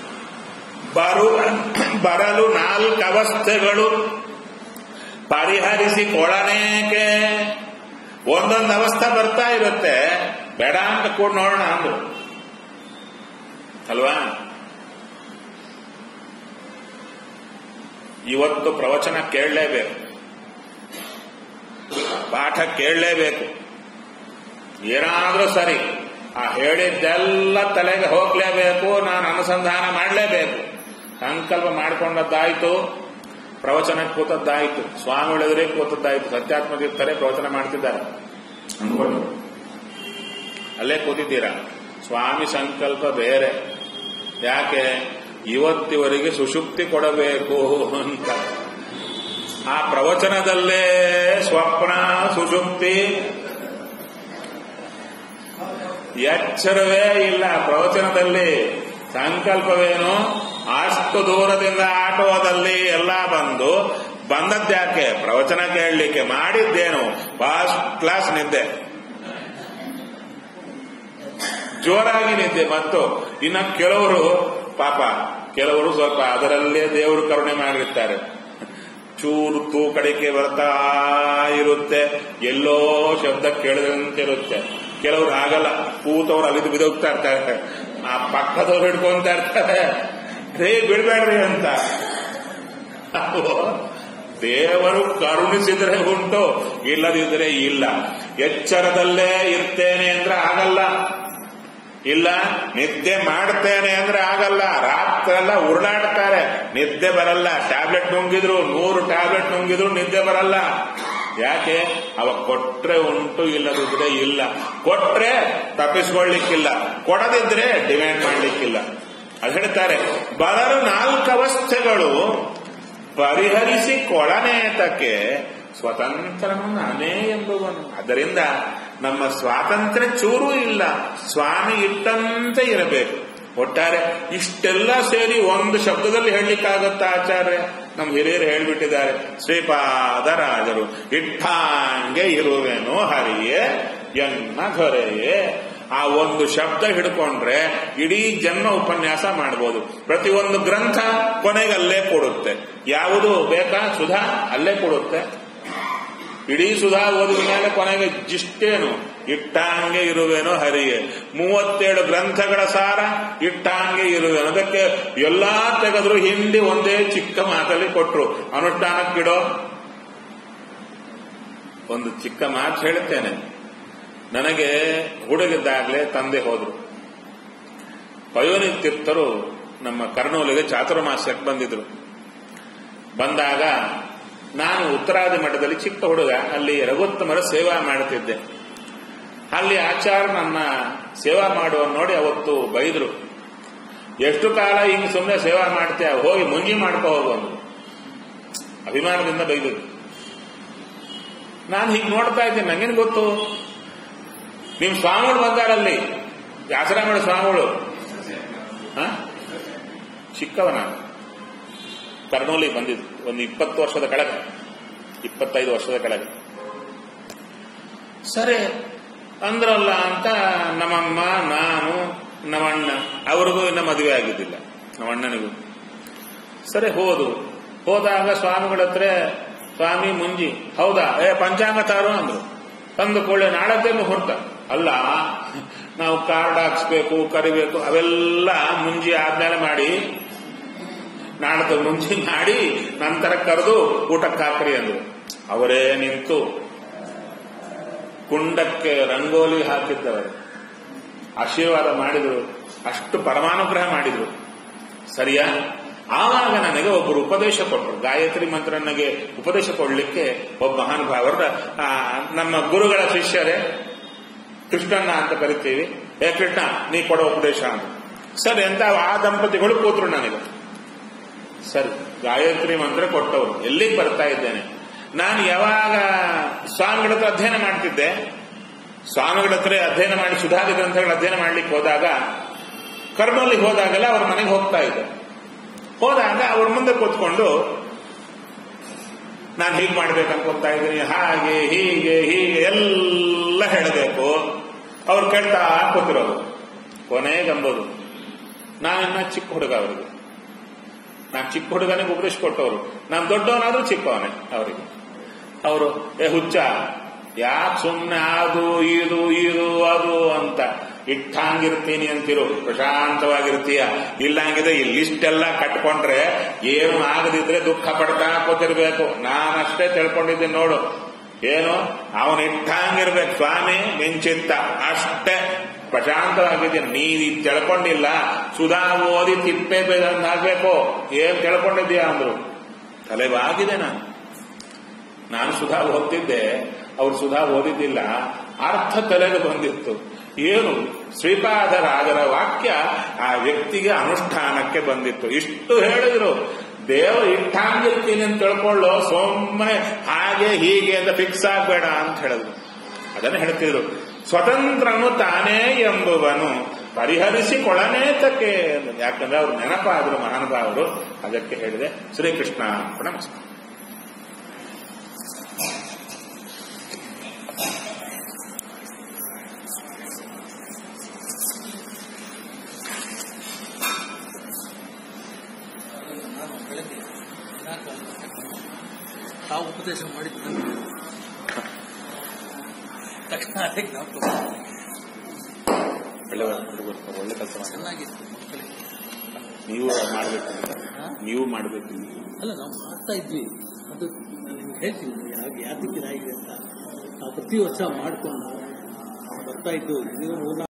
ಬರಲು 4 ಅವಸ್ಥೆಗಳು ಪರಿಹರಿಸಿಕೊಳ್ಳನೇಕೆ. ಒಂದೊಂದು ಅವಸ್ಥೆ ಬರ್ತಾ ಇರುತ್ತೆ, ಬೇಡ ಅಂತ ಕೂಡ ನೋಡೋಣ ಅಂದ್ರು ಅಲ್ವಾ. ಇವತ್ತು ಪ್ರವಚನ ಕೇಳಲೇಬೇಕು, ಪಾಠ ಕೇಳಲೇಬೇಕು. ಏನಾದ್ರೂ ಸರಿ, ಆ ಹೇಳಿದ್ದೆಲ್ಲ ತಲೆಗೆ ಹೋಗ್ಲೇಬೇಕು, ನಾನು ಅನುಸಂಧಾನ ಮಾಡಲೇಬೇಕು. ಸಂಕಲ್ಪ ಮಾಡಿಕೊಂಡದ್ದಾಯ್ತು, ಪ್ರವಚನಕ್ಕೆ ಕೂತದ್ದಾಯ್ತು, ಸ್ವಾಮಿಗಳೆದುರೇ ಕೂತದ್ದಾಯ್ತು. ಸತ್ಯಾತ್ಮತೀರ್ಥರೇ ಪ್ರವಚನ ಮಾಡ್ತಿದ್ದಾರೆ ಅನ್ಕೊಂಡು ಅಲ್ಲೇ ಕೂತಿದ್ದೀರಾ. ಸ್ವಾಮಿ ಸಂಕಲ್ಪ ಬೇರೆ. ಯಾಕೆ? ಇವತ್ತಿವರೆಗೆ ಸುಷುಪ್ತಿ ಕೊಡಬೇಕು ಅಂತ. ಆ ಪ್ರವಚನದಲ್ಲೇ ಸ್ವಪ್ನ ಸುಷುಪ್ತಿ ಎಚ್ಚರವೇ ಇಲ್ಲ. ಪ್ರವಚನದಲ್ಲಿ ಸಂಕಲ್ಪವೇನು? ಅಷ್ಟು ದೂರದಿಂದ ಆಟೋದಲ್ಲಿ ಎಲ್ಲ ಬಂದದ್ಯಾಕೆ? ಪ್ರವಚನ ಕೇಳಲಿಕ್ಕೆ. ಮಾಡಿದ್ದೇನು? ಫಸ್ಟ್ ಕ್ಲಾಸ್ ನಿದ್ದೆ, ಜೋರಾಗಿ ನಿದ್ದೆ. ಮತ್ತು ಇನ್ನು ಕೆಲವರು ಪಾಪ, ಕೆಲವರು ಸ್ವಲ್ಪ ಅದರಲ್ಲೇ ದೇವರು ಕರುಣೆ ಮಾಡಿರ್ತಾರೆ. ಚೂರು ತೂಕಡಿಕೆ ಬರ್ತಾ ಇರುತ್ತೆ, ಎಲ್ಲೋ ಶಬ್ದ ಕೇಳಿದಂತಿರುತ್ತೆ. ಕೆಲವರು ಆಗಲ್ಲ, ಕೂತವ್ರು ಅಲ್ಲಿದ್ದು ಬಿದೋಗ್ತಾ ಇರ್ತಾರೆ, ಆ ಪಕ್ಕದವ್ರು ಹಿಡ್ಕೊಂತ ಇರ್ತಾರೆ, ಬಿಡ್ಬೇಡ್ರಿ ಅಂತ. ದೇವರು ಕರುಣಿಸಿದ್ರೆ ಉಂಟು, ಇಲ್ಲದಿದ್ರೆ ಇಲ್ಲ. ಎಚ್ಚರದಲ್ಲೇ ಇರ್ತೇನೆ ಅಂದ್ರೆ ಆಗಲ್ಲ, ಇಲ್ಲ ನಿದ್ದೆ ಮಾಡ್ತೇನೆ ಅಂದ್ರೆ ಆಗಲ್ಲ. ರಾತ್ರೆಲ್ಲ ಉರುಳಾಡ್ತಾರೆ, ನಿದ್ದೆ ಬರಲ್ಲ. ಟ್ಯಾಬ್ಲೆಟ್ ನುಂಗಿದ್ರು 100 ಟ್ಯಾಬ್ಲೆಟ್ ನುಂಗಿದ್ರು ನಿದ್ದೆ ಬರಲ್ಲ. ಯಾಕೆ? ಅವ ಕೊಟ್ರೆ ಉಂಟು, ಇಲ್ಲದಿದ್ರೆ ಇಲ್ಲ. ಕೊಟ್ರೆ ತಪ್ಪಿಸ್ಕೊಳ್ಳಿಕ್ಕಿಲ್ಲ, ಕೊಡದಿದ್ರೆ ಡಿಮ್ಯಾಂಡ್ ಮಾಡ್ಲಿಕ್ಕಿಲ್ಲ. ಅದು ಹೇಳ್ತಾರೆ, ಬರಲು 4 ಅವಸ್ಥೆಗಳು ಪರಿಹರಿಸಿಕೊಳ್ಳನೇತಕ್ಕೆ ಸ್ವತಂತ್ರನು ನಾನೇ ಎಂಬುವನು. ಅದರಿಂದ ನಮ್ಮ ಸ್ವಾತಂತ್ರ್ಯ ಚೂರೂ ಇಲ್ಲ, ಸ್ವಾಮಿ ಇಟ್ಟಂತೆ ಇರಬೇಕು. ಒಟ್ಟಾರೆ ಇಷ್ಟೆಲ್ಲ ಸೇರಿ ಒಂದು ಶಬ್ದದಲ್ಲಿ ಹೇಳಲಿಕ್ಕಾಗತ್ತಾ ಆಚಾರ್ಯ? ನಮ್ಮ ಹಿರಿಯರು ಹೇಳ್ಬಿಟ್ಟಿದ್ದಾರೆ, ಶ್ರೀಪಾದರಾಜರು ಇಟ್ಟಾಂಗೆ ಇರುವೆನೋ ಹರಿಯೇ ಎನ್ನ ಘೊರೆಯೇ. ಆ ಒಂದು ಶಬ್ದ ಹಿಡ್ಕೊಂಡ್ರೆ ಇಡೀ ಜನ್ಮ ಉಪನ್ಯಾಸ ಮಾಡಬಹುದು. ಪ್ರತಿಯೊಂದು ಗ್ರಂಥ ಕೊನೆಗೆ ಅಲ್ಲೇ ಕೊಡುತ್ತೆ. ಯಾವುದು ಬೇಕಾ ಸುಧಾ ಅಲ್ಲೇ ಕೊಡುತ್ತೆ. ಇಡೀ ಸುಧಾ ಓದಿದ ಮೇಲೆ ಕೊನೆಗೆ ಜಿಷ್ಟೇನು? ಇಟ್ಟಾಂಗೆ ಇರುವೆನೋ ಹರಿಯೇ. 37 ಗ್ರಂಥಗಳ ಸಾರ ಇಟ್ಟಾಂಗೆ ಇರುವೆನು. ಅದಕ್ಕೆ ಎಲ್ಲಾ ತೆಗೆದ್ರು ಹಿಂದಿ ಒಂದೇ ಚಿಕ್ಕ ಮಾತಲ್ಲಿ ಕೊಟ್ರು. ಅನುಷ್ಠಾನಕ್ಕಿಡೋ ಒಂದು ಚಿಕ್ಕ ಮಾತು ಹೇಳುತ್ತೇನೆ. ನನಗೆ ಹುಡುಗಿದ್ದಾಗಲೇ ತಂದೆ ಹೋದ್ರು. ಪಯೋನಿ ತೀರ್ಥರು ನಮ್ಮ ಕರ್ನೂಲಿಗೆ ಚಾತುರ್ಮಾಸ್ಯಕ್ಕೆ ಬಂದಿದ್ರು. ಬಂದಾಗ ನಾನು ಉತ್ತರಾದಿ ಮಠದಲ್ಲಿ ಚಿಕ್ಕ ಹುಡುಗ, ಅಲ್ಲಿ ರಘುತ್ತಮರ ಸೇವಾ ಮಾಡುತ್ತಿದ್ದೆ. ಅಲ್ಲಿ ಆಚಾರ್ಯ ನನ್ನ ಸೇವಾ ಮಾಡುವ ನೋಡಿ ಅವತ್ತು ಬೈದ್ರು. ಎಷ್ಟು ಕಾಲ ಹಿಂಗ್ ಸುಮ್ಮನೆ ಸೇವಾ ಮಾಡ್ತೇವೆ, ಹೋಗಿ ಮುಂಜಿ ಮಾಡ್ಕೋ ಹೋಗೋದು. ಅಭಿಮಾನದಿಂದ ಬೈದ್ರು. ನಾನು ಹೀಗೆ ನೋಡ್ತಾ ಇದ್ದೆ, ನಂಗೇನು ಗೊತ್ತು, ನಿಮ್ ಸ್ವಾಮಿಗಳು ಬಂದಾರಲ್ಲಿ, ವ್ಯಾಸರಾಮಣ ಸ್ವಾಮಿಗಳು. ಚಿಕ್ಕವನ ಕರ್ನೂಲಿ ಬಂದಿದ್ದು ಒಂದು 20 ವರ್ಷದ ಕೆಳಗೆ, 25 ವರ್ಷದ ಕೆಳಗೆ. ಸರಿ ಅಂದ್ರಲ್ಲ ಅಂತ ನಮ್ಮಮ್ಮ, ನಾನು, ನಮ್ಮಣ್ಣ, ಅವ್ರಿಗೂ ಇನ್ನ ಮದುವೆ ಆಗಿದ್ದಿಲ್ಲ, ನಮ್ಮಣ್ಣನಿಗೂ. ಸರಿ ಹೋದಾಗ ಸ್ವಾಮಿಗಳ ಹತ್ರ, ಸ್ವಾಮಿ ಮುಂಜಿ ಹೌದಾ, ಪಂಚಾಂಗ ತಾರು ಅಂದ್ರು. ತಂದು ಕೊಳ್ಳೆ ನಾಳದ್ದೇ ಮುಹೂರ್ತ ಅಲ್ಲ, ನಾವು ಕಾರ್ಡ್ ಹಾಕ್ಸ್ಬೇಕು, ಕರಿಬೇಕು, ಅವೆಲ್ಲ ಮುಂಜಿ ಆದ್ಮೇಲೆ ಮಾಡಿ, ನಾಡದ ಮುಂಜಿ ಮಾಡಿ ನಂತರ ಕರೆದು ಊಟಕ್ಕೆ ಹಾಕ್ರಿ ಅಂದ್ರು. ಅವರೇ ನಿಂತು ಕುಂಡಕ್ಕೆ ರಂಗೋಲಿ ಹಾಕಿದ್ದವರು, ಆಶೀರ್ವಾದ ಮಾಡಿದ್ರು, ಅಷ್ಟು ಪರಮಾನುಗ್ರಹ ಮಾಡಿದ್ರು. ಸರಿಯಾ? ಆವಾಗ ನನಗೆ ಒಬ್ಬರು ಉಪದೇಶ ಕೊಟ್ಟರು. ಗಾಯತ್ರಿ ಮಂತ್ರ ನನಗೆ ಉಪದೇಶ ಕೊಡ್ಲಿಕ್ಕೆ ಒಬ್ಬ ಮಹಾನುಭಾವರು, ನಮ್ಮ ಗುರುಗಳ ಶಿಷ್ಯರೇ, ಕೃಷ್ಣಣ್ಣ ಅಂತ ಕರಿತೀವಿ. ಕೃಷ್ಣ ನೀ ಕೊಡೋ ಉಪದೇಶ ಅಂತ. ಸರಿ ಅಂತ ಆ ದಂಪತಿಗಳು ಕೂತ್ರು ನನಗೆ. ಸರಿ, ಗಾಯತ್ರಿ ಮಂತ್ರ ಕೊಟ್ಟವರು, ಎಲ್ಲಿಗೆ ಬರ್ತಾ ಇದ್ದೇನೆ ನಾನು. ಯಾವಾಗ ಸ್ವಾಮಿಗಳ ಹತ್ರ ಅಧ್ಯಯನ ಮಾಡ್ತಿದ್ದೆ, ಸ್ವಾಮಿಗಳ ಹತ್ರ ಅಧ್ಯಯನ ಮಾಡಿ ಸುಧಾದಿ ಗ್ರಂಥಗಳ ಅಧ್ಯಯನ ಮಾಡ್ಲಿಕ್ಕೆ ಹೋದಾಗ, ಕರ್ನೂಲಿಗೆ ಹೋದಾಗೆಲ್ಲ ಅವ್ರ ಮನೆಗೆ ಹೋಗ್ತಾ ಇದ್ದೆ. ಹೋದಾಗ ಅವ್ರ ಮುಂದೆ ಕೂತ್ಕೊಂಡು ನಾನು ಹೀಗೆ ಮಾಡ್ಬೇಕಂತ ಇದ್ದೀನಿ, ಹಾಗೆ ಹೀಗೆ ಹೀಗೆ ಎಲ್ಲ ಹೇಳಬೇಕು. ಅವ್ರು ಕೇಳ್ತಾ ಕೂತಿರೋದು. ಕೊನೆಗಂಬೋದು ನಾನಿನ್ನ ಚಿಕ್ಕ ಹುಡುಗ, ಅವರಿಗೆ ನಾನು ಚಿಕ್ಕ ಹುಡುಗನಿಗೆ ಉಪದೇಶ ಕೊಟ್ಟವರು, ನಾನು ದೊಡ್ಡವನಾದ್ರೂ ಚಿಕ್ಕವನೇ ಅವರಿಗೆ. ಅವರು ಹುಚ್ಚ, ಯಾಕೆ ಸುಮ್ಮನೆ ಅದು ಇದು ಇದು ಅದು ಅಂತ ಇಟ್ಟಂಗಿರ್ತೀನಿ ಅಂತಿರು, ಪ್ರಶಾಂತವಾಗಿರ್ತೀಯ. ಇಲ್ಲಂಗಿದೆ ಇಲ್ಲಿಷ್ಟೆಲ್ಲ ಕಟ್ಕೊಂಡ್ರೆ ಏನು ಆಗದಿದ್ರೆ ದುಃಖ ಪಡ್ತಾ ಕೂತಿರ್ಬೇಕು. ನಾನಷ್ಟೇ ತಿಳ್ಕೊಂಡಿದ್ದೀನಿ ನೋಡು, ಏನು ಅವನು ಇಟ್ಟಂಗಿರ್ಬೇಕು ಸ್ವಾಮಿ ಮಿಂಚಿತ್ತ, ಅಷ್ಟೇ ಪ್ರಶಾಂತವಾಗಿದ್ದೀನಿ. ನೀನು ತಿಳ್ಕೊಂಡಿಲ್ಲ, ಸುಧಾ ಓದಿ ತಿಪ್ಪೆ ಬೇಕೋ ಏನ್ ತಿಳ್ಕೊಂಡಿದ್ದೀಯಾ ಅಂದ್ರು. ತಲೆಬಾಗಿದೆ. ನಾನು ಸುಧಾ ಓದ್ತಿದ್ದೆ, ಅವ್ರು ಸುಧಾ ಓದಿದ್ದಿಲ್ಲ. ಅರ್ಥ ತಲೆಗೆ ಬಂದಿತ್ತು. ಏನು ಶ್ರೀಪಾದರಾಜರ ವಾಕ್ಯ ಆ ವ್ಯಕ್ತಿಗೆ ಅನುಷ್ಠಾನಕ್ಕೆ ಬಂದಿತ್ತು. ಇಷ್ಟು ಹೇಳಿದ್ರು. ದೇವರು ಇಟ್ಟಂಗಿರ್ತೀನಿ ಅಂತ ತಿಳ್ಕೊಳ್ಳೋ, ಸುಮ್ಮನೆ ಹಾಗೆ ಹೀಗೆ ಅಂತ ಫಿಕ್ಸ್ ಆಗಬೇಡ ಅಂತ ಹೇಳಿದ್ರು. ಅದನ್ನು ಹೇಳ್ತಿದ್ರು. ಸ್ವತಂತ್ರನು ತಾನೇ ಎಂಬುವನು ಪರಿಹರಿಸಿಕೊಳ್ಳನೇತಕ್ಕೆ. ಯಾಕಂದ್ರೆ ಅವ್ರು ನೆನಪಾದ್ರು ಮಹಾನುಭಾವರು, ಅದಕ್ಕೆ ಹೇಳಿದೆ. ಶ್ರೀಕೃಷ್ಣ ನಮಸ್ಕಾರ. ತಾವು ಉಪದೇಶ ಮಾಡಿದ್ದು ತಕ್ಷಣ ಒಳ್ಳೆ ಕೆಲಸ ಚೆನ್ನಾಗಿತ್ತು. ಮಕ್ಕಳಿಗೆ ನೀವು ಮಾಡಬೇಕು. ಅಲ್ಲ, ನಾವು ಮಾಡ್ತಾ ಇದ್ವಿ. ಅದು ನಾನು ನಿಮ್ಗೆ ಹೇಳ್ತೀನಿ ಯಾಕೆ ಇದಾಗಿದೆ ಅಂತ. ನಾವು ಪ್ರತಿ ವರ್ಷ ಮಾಡ್ಕೊಂಡು ಬರ್ತಾ ಇದ್ದು.